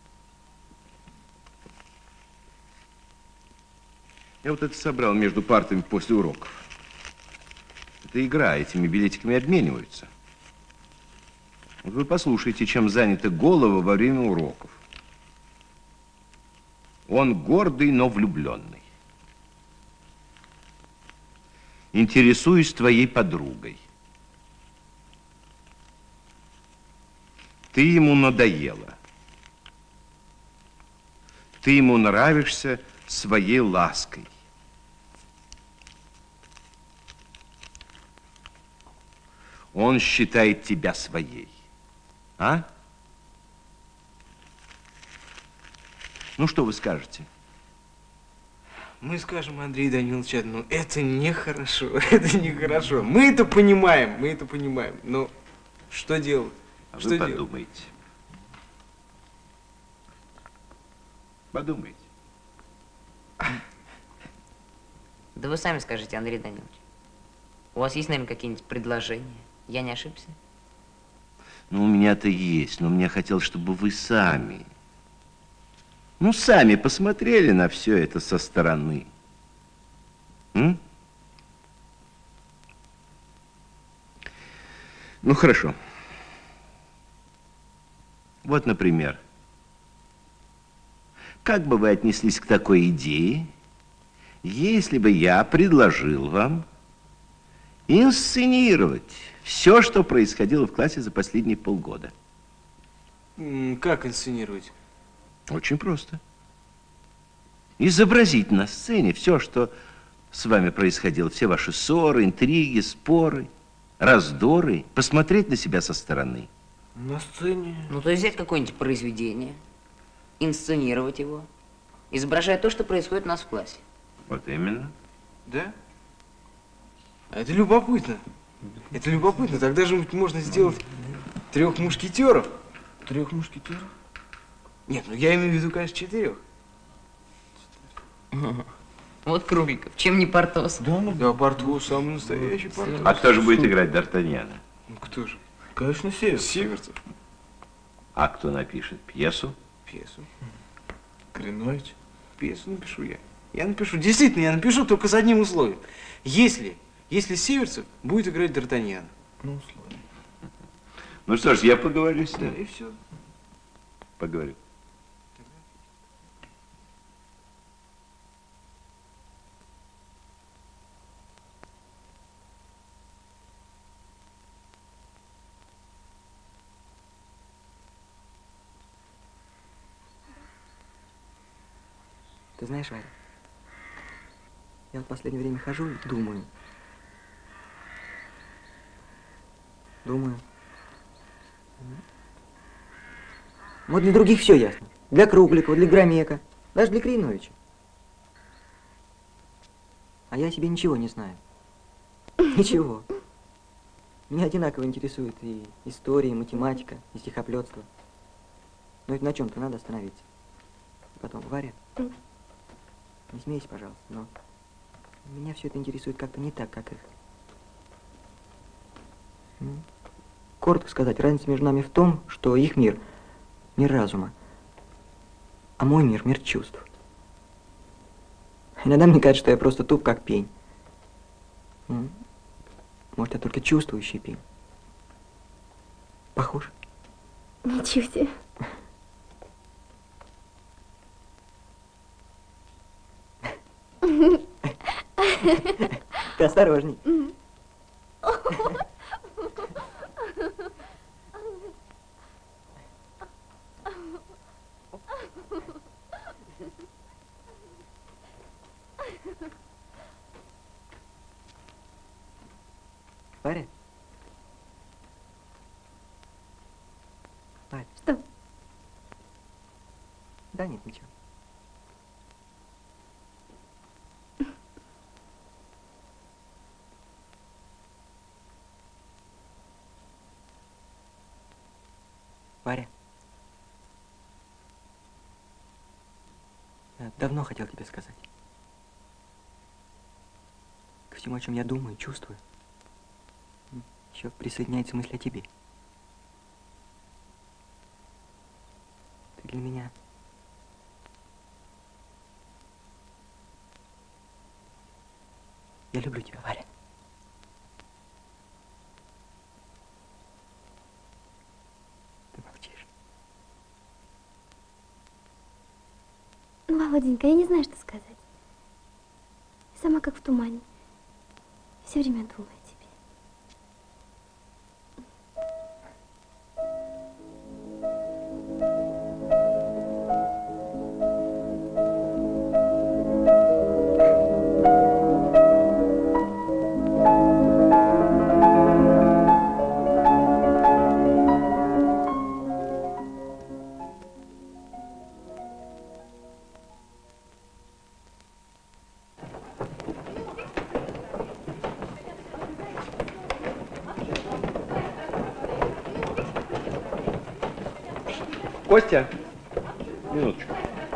B: Я вот это собрал между партами после уроков. Это игра, этими билетиками обмениваются. Вот вы послушайте, чем заняты головы во время уроков. Он гордый, но влюбленный. интересуюсь твоей подругой. Ты ему надоела. Ты ему нравишься своей лаской. Он считает тебя своей. А? Ну, что вы скажете?
Q: Мы скажем, Андрей Данилович, ну, это нехорошо, это нехорошо. Мы это понимаем, но что делать?
B: А
Q: что
B: вы
Q: делать?
B: подумайте. Подумайте.
P: Да вы сами скажите, Андрей Данилович. У вас есть, наверное, какие-нибудь предложения? Я не ошибся?
B: Ну, у меня-то есть, но мне хотелось, чтобы вы сами, ну, сами посмотрели на все это со стороны. М? Ну, хорошо. Вот, например, как бы вы отнеслись к такой идее, если бы я предложил вам инсценировать все, что происходило в классе за последние полгода?
Q: Как инсценировать?
B: Очень просто. Изобразить на сцене все, что с вами происходило, все ваши ссоры, интриги, споры, раздоры, посмотреть на себя со стороны.
Q: На сцене?
P: Ну, то есть взять какое-нибудь произведение, инсценировать его, изображая то, что происходит у нас в классе.
B: Вот именно.
Q: Да? А это любопытно. Это любопытно. Тогда же можно сделать 3 мушкетеров. 3 мушкетеров? Нет, ну я имею в виду, конечно, 4.
P: Вот Кругликов, чем не Портос?
Q: Да, Портос, самый настоящий Портос.
B: А кто же будет играть Д'Артаньяна?
Q: Ну, кто же? Конечно, Северцев.
B: А кто напишет пьесу?
Q: Пьесу. Коренович. Пьесу напишу я. Я напишу, действительно, я напишу, только с одним условием. Если Северцев будет играть Д'Артаньяна. Ну, условие.
B: Ну что ж, я поговорю с ним.
Q: Да, и все.
B: Поговорю.
D: Ты знаешь, Варя, я вот в последнее время хожу и думаю. Вот для других все ясно. Для Кругликова, для Громека, даже для Кореновича. А я о себе ничего не знаю. Ничего. Меня одинаково интересует и история, и математика, и стихоплетство. Но ведь на чем-то надо остановиться. И потом, Варя, не смейся, пожалуйста, но меня все это интересует как-то не так, как их. Коротко сказать, разница между нами в том, что их мир – мир разума, а мой мир – мир чувств. Иногда мне кажется, что я просто туп, как пень. Может, я только чувствующий пень. Похож?
F: Ничего себе.
D: Ты осторожней. Варя? Варя?
F: Что?
D: Да нет, ничего. Варя, я давно хотел тебе сказать. Ко всему, о чем я думаю, чувствую, еще присоединяется мысль о тебе. Ты для меня я люблю тебя, Варя.
F: Ну, Володенька, я не знаю, что сказать. Сама как в тумане. Все время думаю о тебе.
B: Костя, минуточку.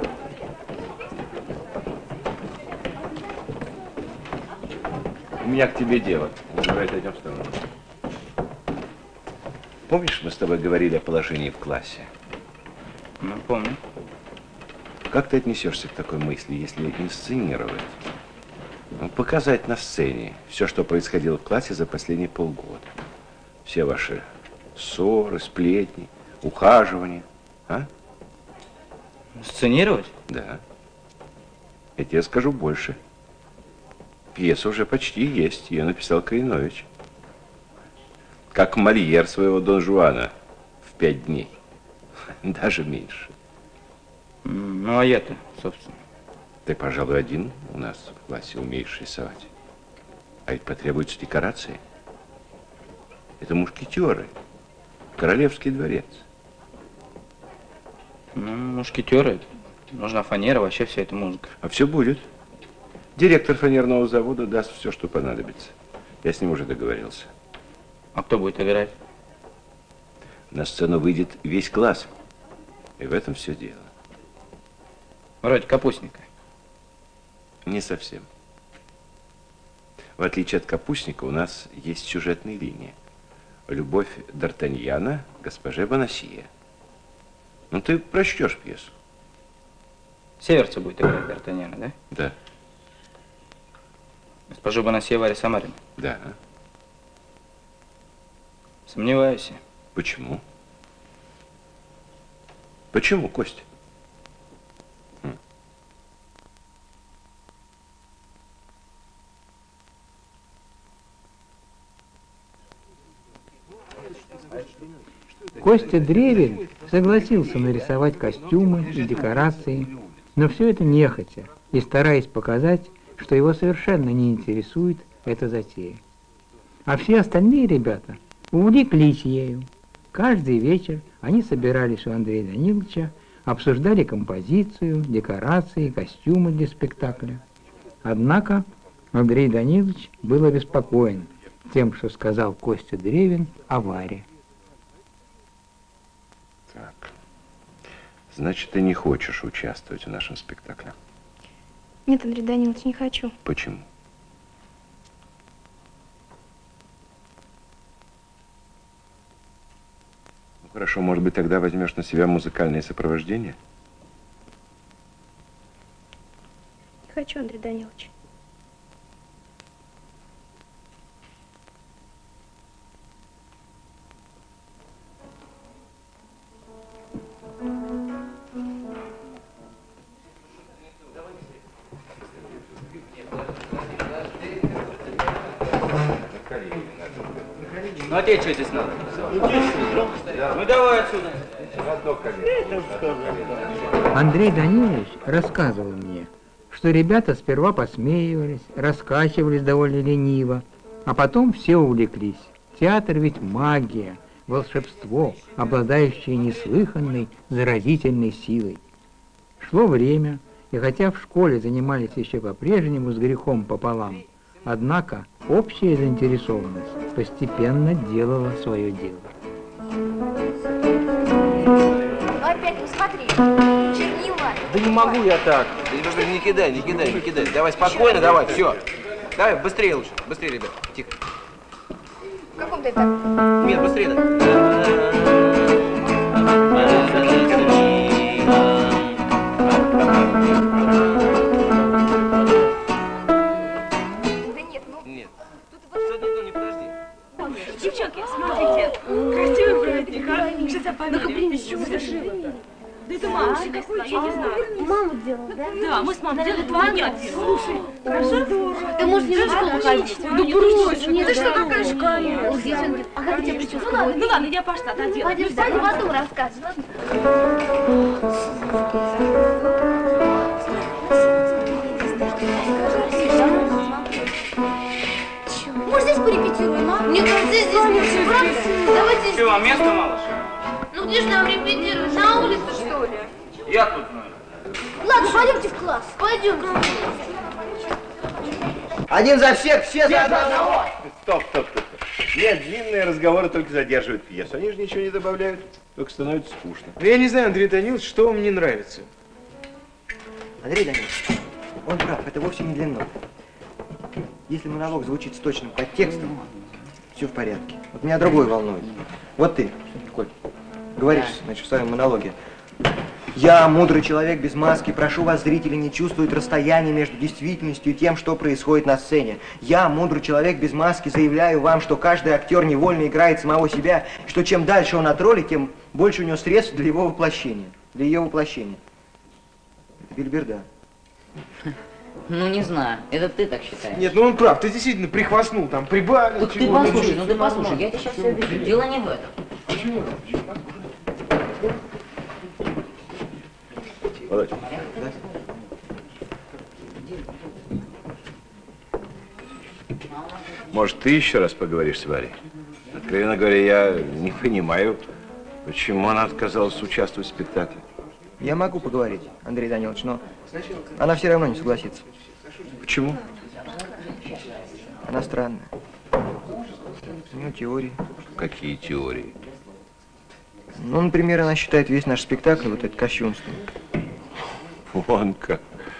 B: У меня к тебе дело. Давай отойдем в сторону. Помнишь, мы с тобой говорили о положении в классе?
E: Ну, помню.
B: Как ты отнесешься к такой мысли, если инсценировать? Ну, показать на сцене все, что происходило в классе за последние полгода. Все ваши ссоры, сплетни, ухаживания. А?
E: Сценировать?
B: Да. Я тебе скажу больше. Пьеса уже почти есть. Ее написал Калинович. Как Мольер своего Дон Жуана в 5 дней. Даже меньше.
E: Ну, а я-то, собственно.
B: Ты, пожалуй, один у нас в классе умеешь рисовать. А ведь потребуются декорации. Это мушкетеры. Королевский дворец.
E: Ну, мушкетеры. Нужна фанера, вообще вся эта музыка.
B: А все будет. Директор фанерного завода даст все, что понадобится. Я с ним уже договорился.
E: А кто будет играть?
B: На сцену выйдет весь класс. И в этом все дело.
E: Вроде Капустника.
B: Не совсем. В отличие от Капустника, у нас есть сюжетные линии. Любовь Д'Артаньяна к госпоже Бонасье. Ну, ты прочтешь пьесу.
E: Северца будет играть Д'Артаньяна, да?
B: Да.
E: Госпожу Бонасье Варя Самарина?
B: Да.
E: Сомневаюсь.
B: Почему? Почему, Костя?
A: Костя Древин согласился нарисовать костюмы и декорации, но все это нехотя и стараясь показать, что его совершенно не интересует эта затея. А все остальные ребята увлеклись ею. Каждый вечер они собирались у Андрея Даниловича, обсуждали композицию, декорации, костюмы для спектакля. Однако Андрей Данилович был обеспокоен тем, что сказал Костя Древин о Варе.
B: Так. Значит, ты не хочешь участвовать в нашем спектакле?
F: Нет, Андрей Данилович, не хочу.
B: Почему? Ну, хорошо, может быть, тогда возьмешь на себя музыкальное сопровождение?
F: Не хочу, Андрей Данилович.
E: Ну, а тебе что здесь надо? Ну, давай отсюда.
A: Андрей Данилович рассказывал мне, что ребята сперва посмеивались, раскачивались довольно лениво, а потом все увлеклись. Театр ведь магия, волшебство, обладающее неслыханной заразительной силой. Шло время, и хотя в школе занимались еще по-прежнему с грехом пополам, однако общая заинтересованность постепенно делала свое дело.
N: Ну опять, ну смотри, чернила.
Q: Да не могу я так. Да не кидай, не кидай, не кидай. Давай спокойно, давай, все. Давай, быстрее лучше, быстрее, ребят. Тихо.
N: В каком ты так?
Q: Нет, быстрее, да.
J: Девчонки, смотрите, красивый проводник, а? Сейчас я пойду. Ну-ка, принесу. Да это мама принесла, я не знаю.
F: Мама делала, да?
J: Да, мы с мамой делали, это меня делала.
F: Слушай, хорошо? Ты можешь не в школу ходить?
J: Ну, брось,
F: Нет,
J: ты
F: да.
J: что, какая школа?
F: Девчонки, а как у тебя прическа будет?
J: Ну ладно, я пошла, да, делать.
F: Пойдем, сядем, потом рассказывай, ладно? Может, здесь порепетируем, а? Мне кажется, здесь лучше. Давайте...
E: Что, вам места мало?
F: Ну где же нам репетировать? На улице, что ли?
E: Я тут знаю.
F: Ладно, пойдемте в класс. Пойдем.
K: Один за всех, все за одного.
B: Стоп. Нет, длинные разговоры только задерживают пьесу. Они же ничего не добавляют, только становится скучно.
Q: Ну, я не знаю, Андрей Данилович, что вам не нравится.
K: Андрей Данилович, он прав, это вовсе не длинно. Если монолог звучит с точным подтекстом, все в порядке. Вот меня другое волнует. Вот ты, Коль, говоришь, значит, в своем монологе. Я, мудрый человек без маски, прошу вас, зрители, не чувствовать расстояние между действительностью и тем, что происходит на сцене. Я, мудрый человек без маски, заявляю вам, что каждый актер невольно играет самого себя, что чем дальше он от роли, тем больше у него средств для его воплощения, для ее воплощения. Это бельберда.
P: Ну, не знаю, это ты так считаешь.
Q: Нет, ну он прав, ты действительно прихвастнул, там, прибавил.
P: Так ты послушай, ну ты послушай, я тебе сейчас все объясню. Дело не в этом.
Q: Почему?
B: Володь. Может, ты еще раз поговоришь с Варей? Откровенно говоря, я не понимаю, почему она отказалась участвовать в спектакле.
K: Я могу поговорить, Андрей Данилович, но она все равно не согласится.
B: Почему?
K: Она странная. У нее теории.
B: Какие теории?
K: Ну, например, она считает весь наш спектакль вот это кощунством.
B: Вон как.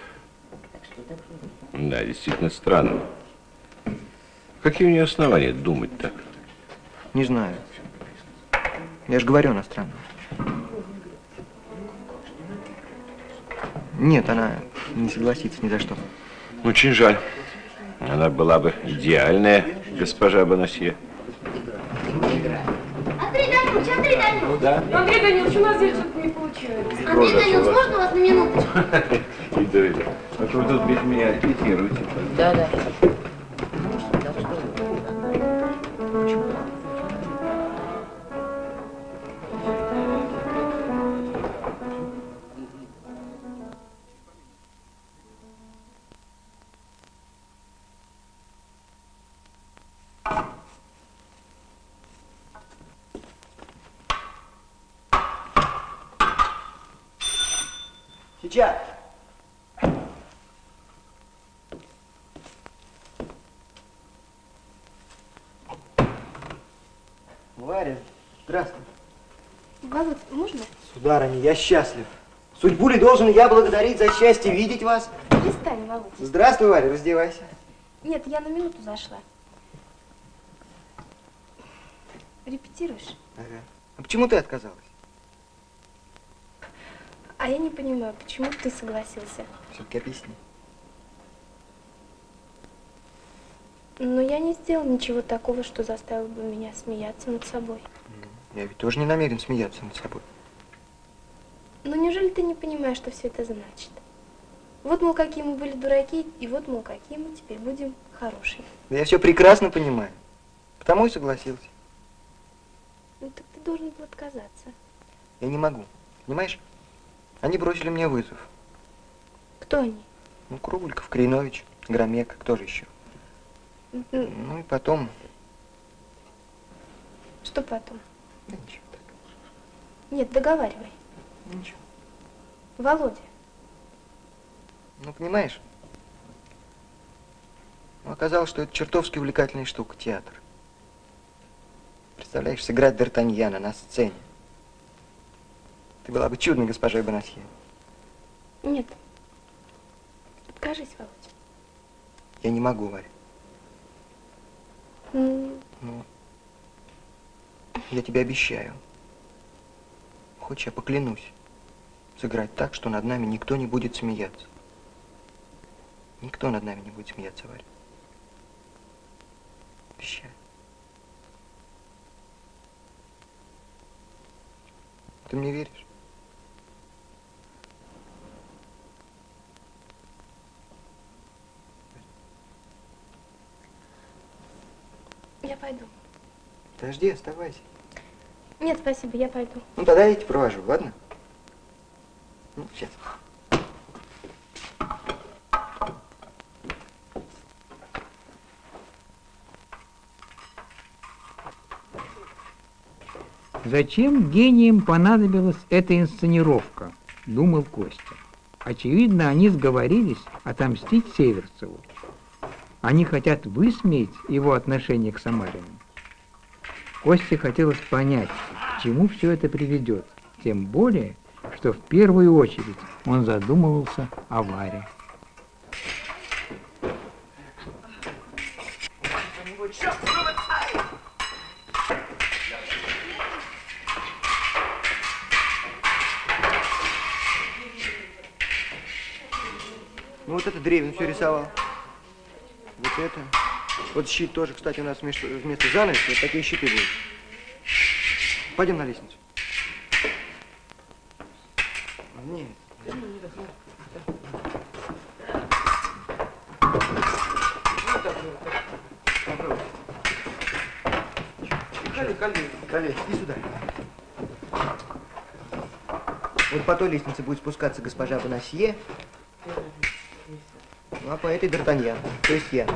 B: Да, действительно странно. Какие у нее основания думать так?
K: Не знаю. Я же говорю, она странная. Нет, она не согласится ни за что.
B: Очень жаль. Она была бы идеальная госпожа Бонасье.
F: Андрей Данилович!
B: Да?
J: Андрей Данилович, у нас здесь что-то не получается.
F: Андрей Данилович, можно вас на минуточку?
B: Игорь, а что вы тут без меня репетируете?
P: Да.
K: Сейчас. Варя, здравствуй.
F: Володь, можно?
K: Сударыня, я счастлив. Судьбу ли должен я благодарить за счастье видеть вас?
F: Перестань, Володь.
K: Здравствуй, Варя, раздевайся.
F: Нет, я на минуту зашла. Репетируешь?
K: Ага. А почему ты отказалась?
F: А я не понимаю, почему ты согласился?
K: Все-таки объясни.
F: Но я не сделал ничего такого, что заставило бы меня смеяться над собой.
K: Я ведь тоже не намерен смеяться над собой.
F: Но неужели ты не понимаешь, что все это значит? Вот, мол, какие мы были дураки, и вот, мол, какие мы теперь будем хорошие.
K: Да я все прекрасно понимаю. Потому и согласился.
F: Ну так ты должен был отказаться.
K: Я не могу. Понимаешь? Они бросили мне вызов.
F: Кто они?
K: Ну, Кругликов, Кринович, Громека, кто же еще? Ну и потом...
F: Что потом?
K: Да ничего так.
F: Нет, договаривай.
K: Ничего.
F: Володя.
K: Ну, понимаешь? Ну, оказалось, что это чертовски увлекательная штука, театр. Представляешь, сыграть Д'Артаньяна на сцене. Ты была бы чудной госпожой Бонасье.
F: Нет. Откажись, Володя.
K: Я не могу, Варя. Ну, я тебе обещаю. Хочешь, я поклянусь сыграть так, что над нами никто не будет смеяться. Никто над нами не будет смеяться, Варя. Обещаю. Ты мне веришь?
J: Я пойду.
K: Подожди, оставайся.
J: Нет, спасибо, я пойду.
K: Ну, тогда я тебя провожу, ладно? Ну, сейчас.
A: Зачем гениям понадобилась эта инсценировка, думал Костя. Очевидно, они сговорились отомстить Северцеву. Они хотят высмеять его отношение к Самарину. Косте хотелось понять, к чему все это приведет, тем более, что в первую очередь он задумывался о Варе.
K: Ну вот это Древин все рисовал. Вот это. Вот щит тоже, кстати, у нас вместо занавеса вот такие щиты будут. Пойдем на лестницу. Нет. Кале, иди сюда. Вот по той лестнице будет спускаться госпожа Бонасье, ну, а по этой Д'Артаньян, то есть я.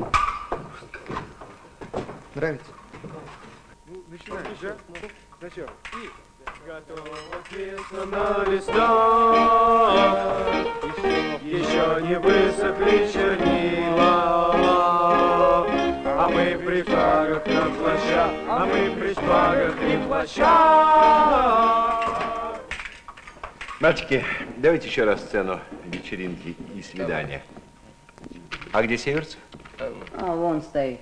K: Нравится?
H: Ну, начинаешь, да? Сначала. И готово песня на листах, еще не высохли чернила, а мы при флагах на плащах, а мы при шпагах и плащах.
M: Мальчики, давайте еще раз сцену вечеринки и свидания. А где Северцев?
R: А, вон стоит.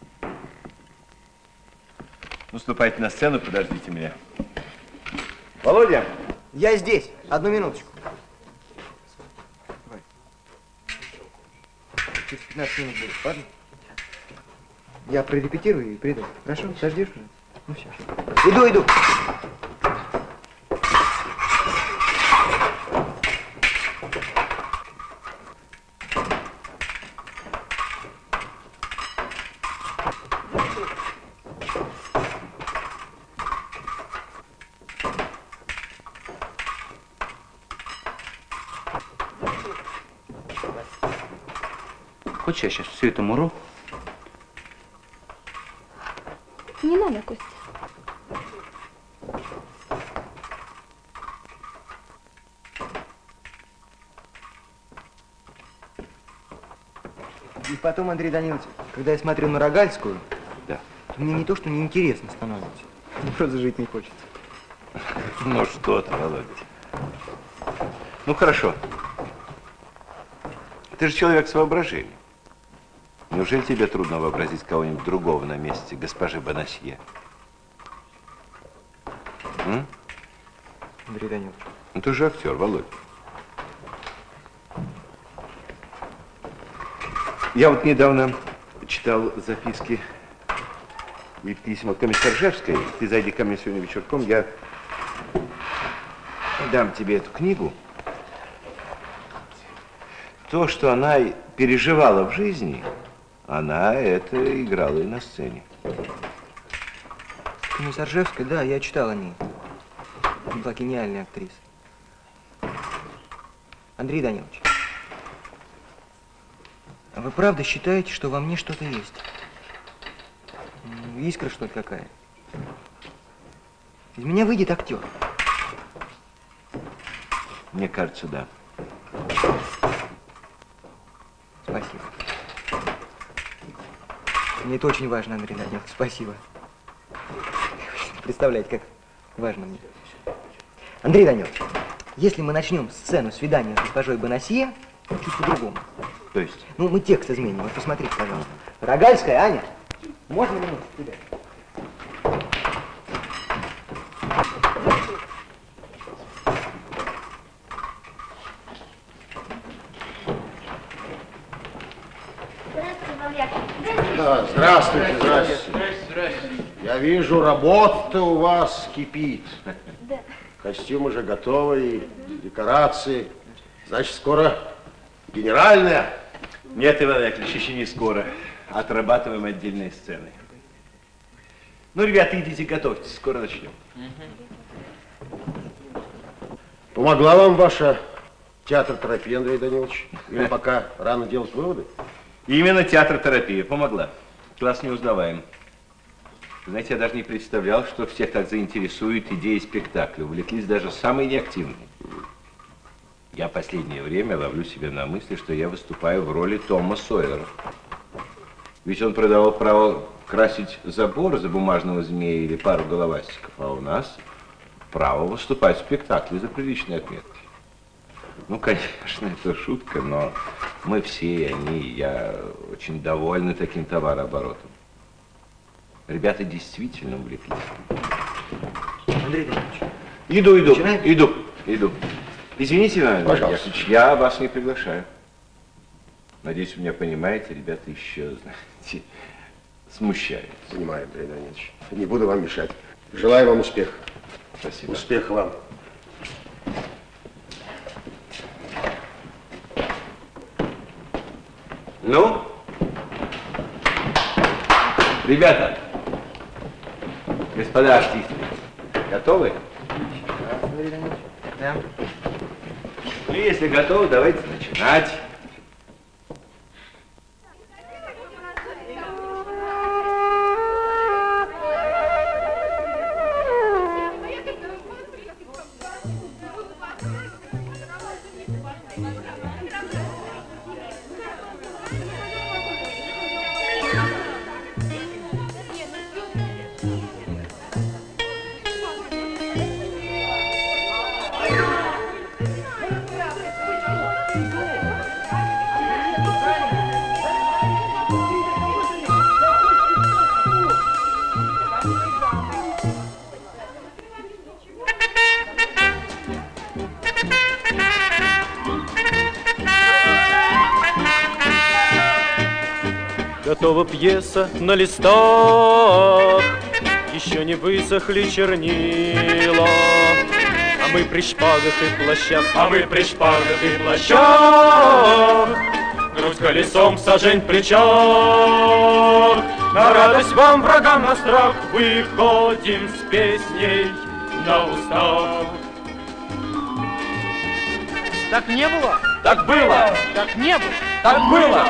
M: Ну, ступайте на сцену, подождите меня. Володя!
K: Я здесь. Одну минуточку. Давай. Через 15 минут будет, ладно? Я прорепетирую и приду. Хорошо? Подождешь уже? Ну все. Иду.
E: Хочешь, я сейчас все это муру?
J: Не надо, Костя.
K: И потом, Андрей Данилович, когда я смотрю на Рогальскую,
M: да,
K: мне не то, что неинтересно становится. Мне просто жить не хочется.
M: Ну что ты, Володя. Ну хорошо. Ты же человек с воображением. Неужели тебе трудно вообразить кого-нибудь другого на месте госпожи Бонасье?
K: Андрей Данилович.
M: Ну ты же актер, Володя. Я вот недавно читал записки и письма Комиссаржевской. Ты зайди ко мне сегодня вечерком, я дам тебе эту книгу. То, что она переживала в жизни, она это играла и на сцене.
K: Комиссаржевская, да, я читал о ней. Была гениальная актриса. Андрей Данилович, а вы правда считаете, что во мне что-то есть? Искра, что ли, какая? Из меня выйдет актер.
M: Мне кажется, да.
K: Спасибо. Мне это очень важно, Андрей Данилович. Спасибо. Представляете, как важно мне. Андрей Данилович, если мы начнем сцену свидания с госпожой Бонасье, чуть по-другому.
M: То есть?
K: Ну, мы текст изменим. Вот посмотрите, пожалуйста. Рогальская, Аня, можно минуту тебя?
L: Да, здравствуйте, здравствуйте. Я вижу, работа у вас кипит.
J: Да.
L: Костюм уже готовый, декорации. Значит, скоро генеральная.
M: Нет, Иван Яковлевич, еще не скоро. Отрабатываем отдельные сцены.
B: Ну, ребята, идите, готовьтесь, скоро начнем.
L: Помогла вам ваша театротерапия, Андрей Данилович? Или пока рано делать выводы?
B: Именно театротерапия помогла. Класс не узнаваем. Знаете, я даже не представлял, что всех так заинтересует идея спектакля. Увлеклись даже самые неактивные. Я последнее время ловлю себя на мысли, что я выступаю в роли Тома Сойера. Ведь он продавал право красить забор за бумажного змея или пару головастиков, а у нас право выступать в спектакле за приличные отметки. Ну, конечно, это шутка, но мы все, и они, и я очень довольны таким товарооборотом. Ребята действительно увлеклись.
K: Андрей Данилович.
B: Иду. Извините, Иван Яковлевич, я вас не приглашаю. Надеюсь, вы меня понимаете, ребята еще, знаете, смущаются.
L: Понимаю, Андрей Данилович. Не буду вам мешать. Желаю вам успеха.
B: Спасибо.
L: Успеха вам.
B: Ну? Ребята, господа артисты, готовы?
K: Да.
B: Ну, если готовы, давайте начинать.
S: Готова пьеса на листах, еще не высохли чернила, а мы при шпагах и плащах, грудь колесом, сажень в плечах. На радость вам, врагам, на страх, выходим с песней на устах.
H: Так не было?
S: Так было!
H: Так не было?
S: Так было!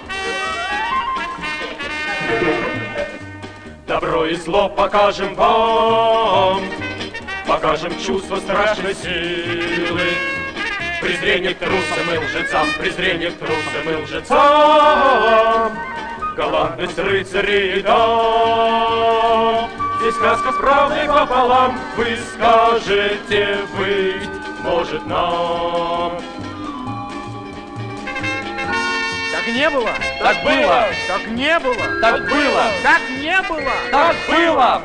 S: Добро и зло покажем вам, покажем чувство страшной силы. Презрение к трусам и лжецам, презрение к трусам и лжецам, галантность рыцарей, да. Здесь сказка с правдой пополам, вы скажете, быть может нам.
H: Так не было?
S: Так было!
H: Так не было?
S: Так было!
H: Так не было?
S: Так было!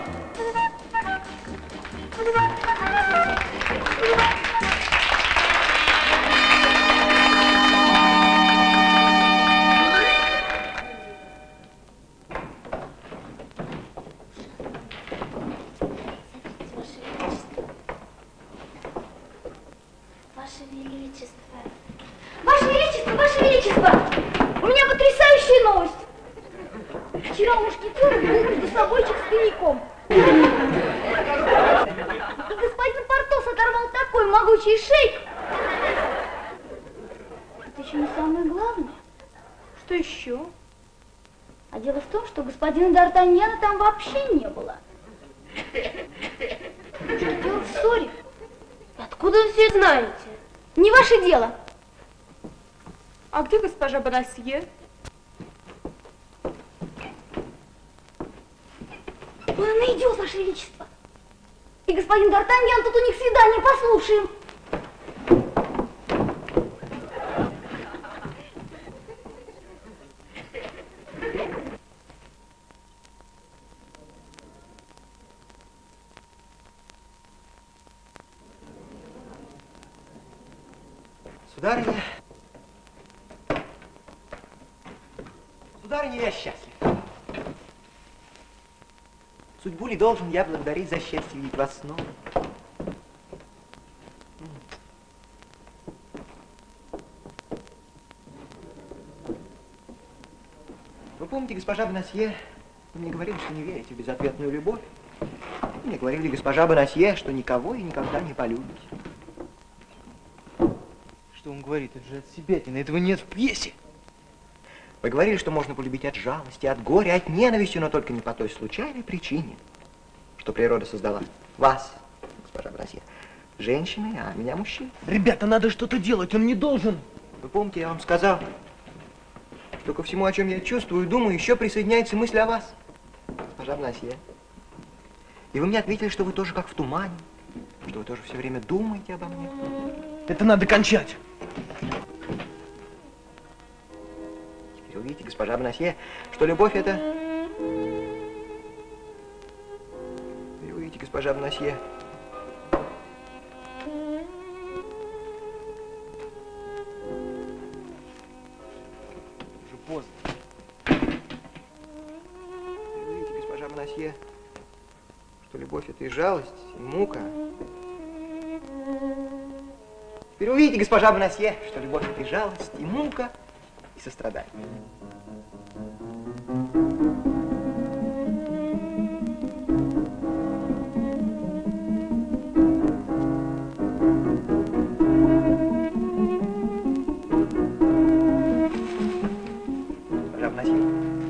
F: Ваше Величество! Ваше Величество! Ваше Величество! У меня потрясающая новость! Вчера у мушкетера был между собойчик с коньяком. И господин Портос оторвал такой могучий шейк. Это еще не самое главное.
O: Что еще?
F: А дело в том, что господина Д'Артаньяна там вообще не было. Мушкетер в ссоре. Откуда вы все знаете? Не ваше дело.
O: А где госпожа Бонасье?
F: Вон она идет, Ваше Величество. И господин Д'Артаньян, тут у них свидание, послушаем.
K: Сударыня, я счастлив. Судьбу ли должен я благодарить за счастье видеть вас снова? Вы помните, госпожа Бонасье Вы мне говорили, что не верите в безответную любовь. Вы мне говорили, госпожа Бонасье, что никого и никогда не полюбите.
Q: Что он говорит? Это же от себятины. Этого нет в пьесе.
K: Вы говорили, что можно полюбить от жалости, от горя, от ненависти, но только не по той случайной причине, что природа создала вас, госпожа Бонасье, женщиной, а меня мужчиной.
Q: Ребята, надо что-то делать, он не должен.
K: Вы помните, я вам сказал, что ко всему, о чем я чувствую и думаю, еще присоединяется мысль о вас, госпожа Бонасье. И вы мне ответили, что вы тоже как в тумане, что вы тоже все время думаете обо мне.
Q: Это надо кончать.
K: Теперь увидите, госпожа Бонасье, что любовь это... Теперь увидите, госпожа Бонасье,
Q: Уже поздно.
K: Теперь увидите, госпожа Бонасье, что любовь это и жалость, и мука. Теперь увидите, госпожа Бонасье, что любовь это и жалость, и мука, и сострадание. Госпожа Бонасье.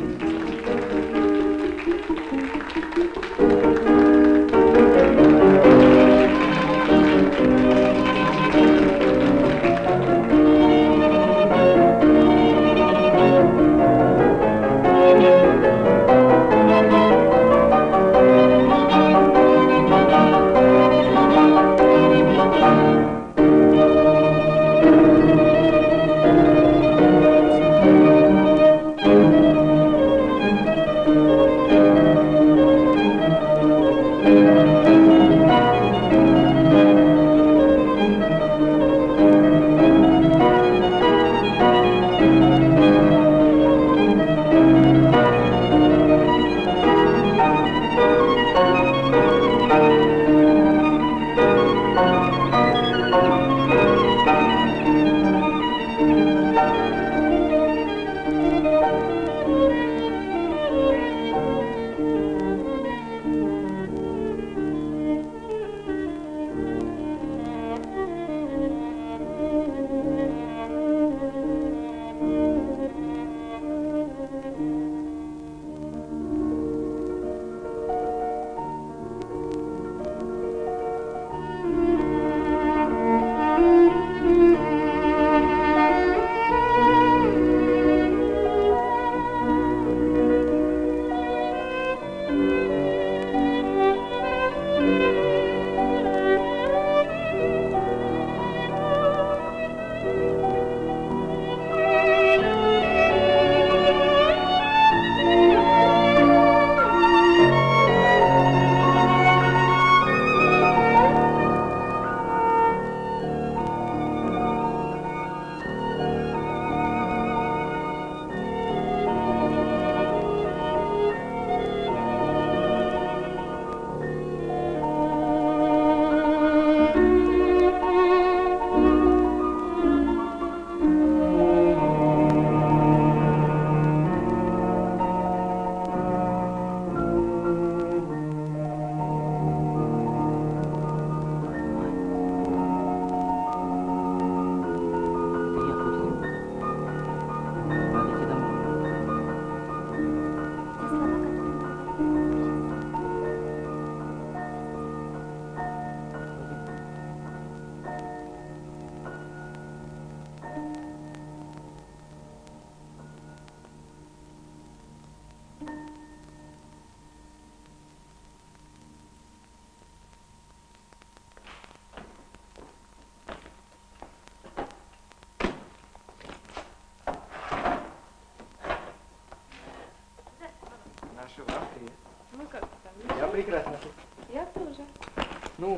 J: Ну как там?
K: Я прекрасно.
J: Я тоже.
K: Ну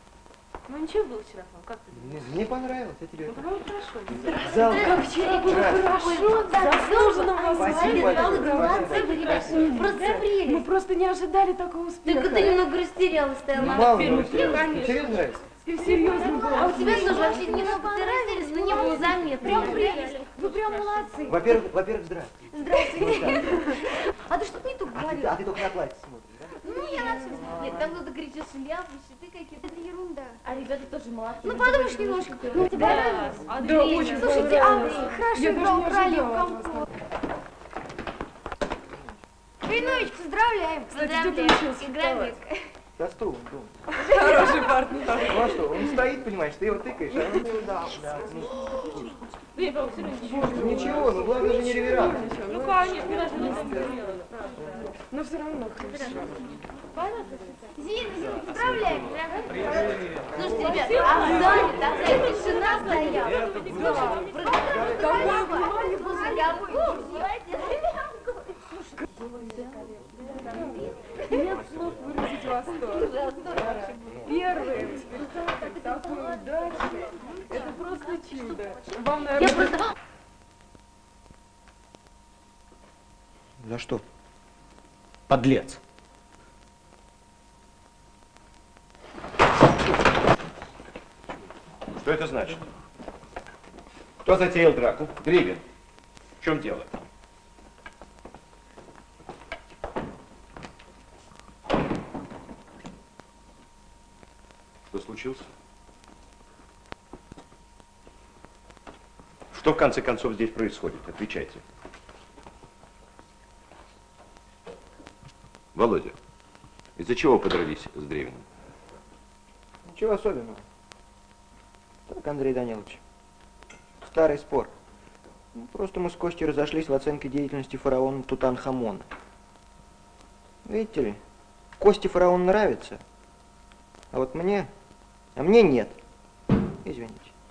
J: ничего было вчера, как ты думаешь?
K: Мне понравилось, я тебе это.
J: Ну, хорошо.
K: Зал.
J: Как вчера было хорошо, заслуженно вас.
K: Спасибо.
J: Просто мы просто не ожидали такого успеха.
F: Только ты немного растерялась, стояла.
K: Мало растерялась. Тебе нравится?
J: Серьезно было.
F: А у тебя тоже вообще немного ты растерялась, но не было заметно.
J: Прям прелесть. Вы прям молодцы.
K: Во-первых, здравствуйте.
F: Здравствуйте. А ты что-то не тупой.
K: А ты только на платье смотришь, да?
N: Ну, я на все смотрю. Нет, там кто-то кричит шляпы, щиты какие-то. Это ерунда.
J: А ребята тоже молодцы.
N: Ну, подумаешь немножко. Ну, тебе понравилось?
J: Да, очень
N: Слушайте, Андрей, хорошо играл, пролив компот. Калинович, поздравляем. Поздравляем. Играем.
K: За стулом, дома.
N: Хороший партнер.
K: Ну а что, он стоит, понимаешь, ты его тыкаешь, а он не да. Ничего, ну главное же не реверанс.
J: Ну, конечно, даже не реверанс.
O: Но все равно хорошо.
N: Зина, поздравляем. Слушайте, ребята, а в зале такая тишина стояла.
O: Нет слов выразить восторг. Первый спектакль такой удачный. Это просто чудо. Вам, наверное...
K: За что?
L: Подлец.
B: Что это значит? Кто затеял драку? Гривен. В чем дело? Что случилось? Что в конце концов здесь происходит? Отвечайте. Володя, из-за чего подрались с Древиным?
K: Ничего особенного. Так, Андрей Данилович. Старый спор. Ну, просто мы с Костей разошлись в оценке деятельности фараона Тутанхамона. Видите ли, Косте фараон нравится, а вот мне нет. Извините.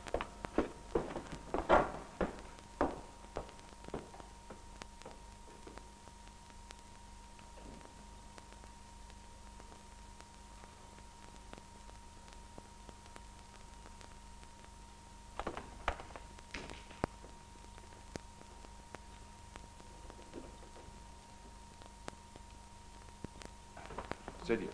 B: Садись.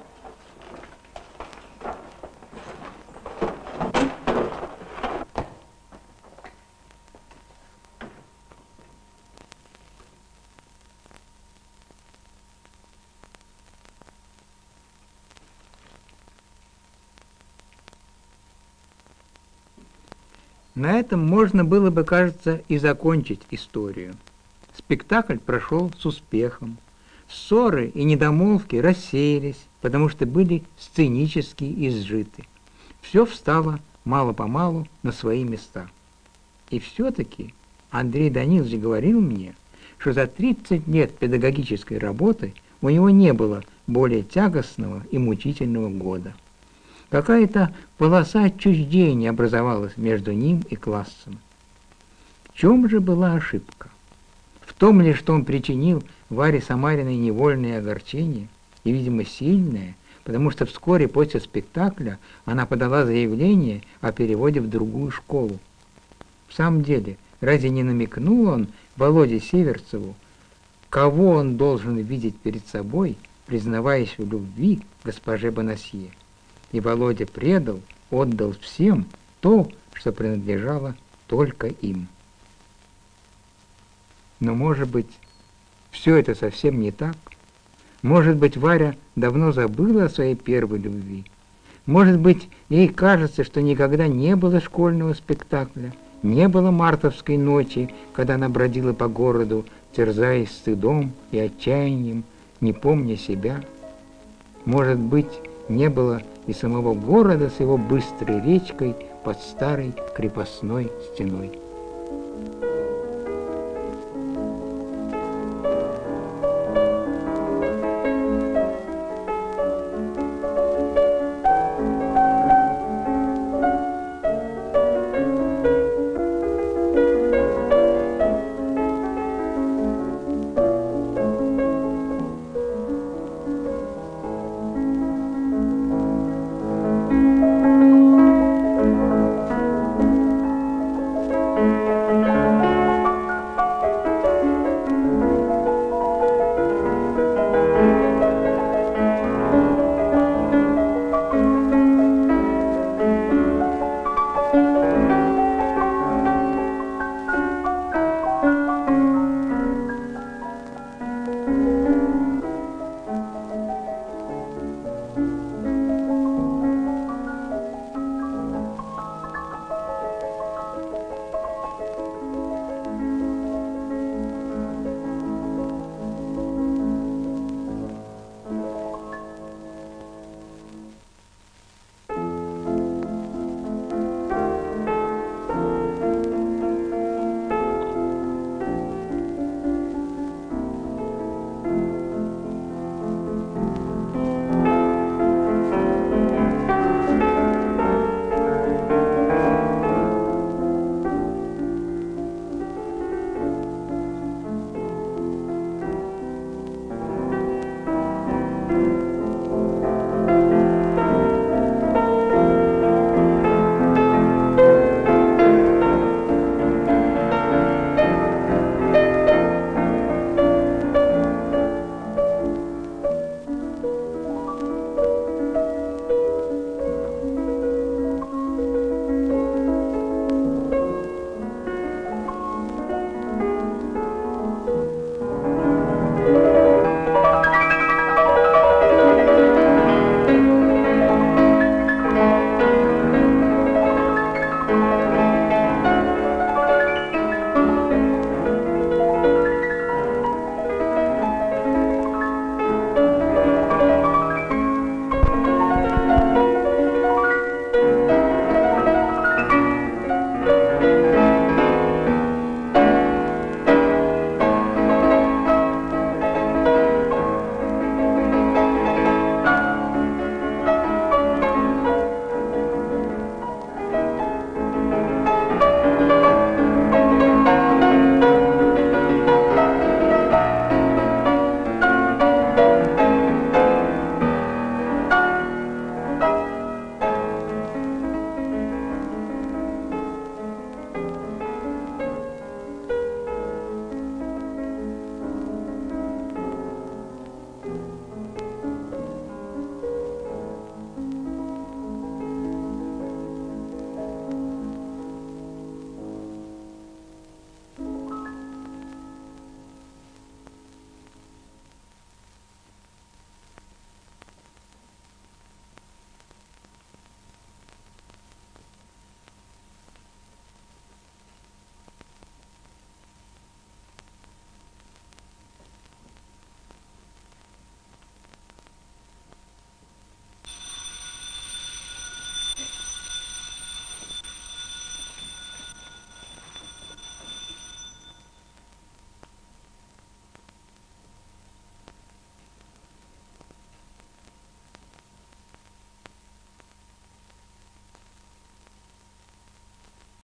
A: На этом можно было бы, кажется, и закончить историю. Спектакль прошел с успехом. Ссоры и недомолвки рассеялись, потому что были сценически изжиты. Все встало мало-помалу на свои места. И все-таки Андрей Данилович говорил мне, что за 30 лет педагогической работы у него не было более тягостного и мучительного года. Какая-то полоса отчуждения образовалась между ним и классом. В чем же была ошибка? В том ли, что он причинил Варе Самариной невольное огорчение, и, видимо, сильное, потому что вскоре после спектакля она подала заявление о переводе в другую школу. В самом деле, разве не намекнул он Володе Северцеву, кого он должен видеть перед собой, признаваясь в любви госпоже Бонасье? И Володя отдал всем то, что принадлежало только им. Но, может быть, все это совсем не так? Может быть, Варя давно забыла о своей первой любви? Может быть, ей кажется, что никогда не было школьного спектакля, не было мартовской ночи, когда она бродила по городу, терзаясь стыдом и отчаянием, не помня себя? Может быть, не было и самого города с его быстрой речкой под старой крепостной стеной?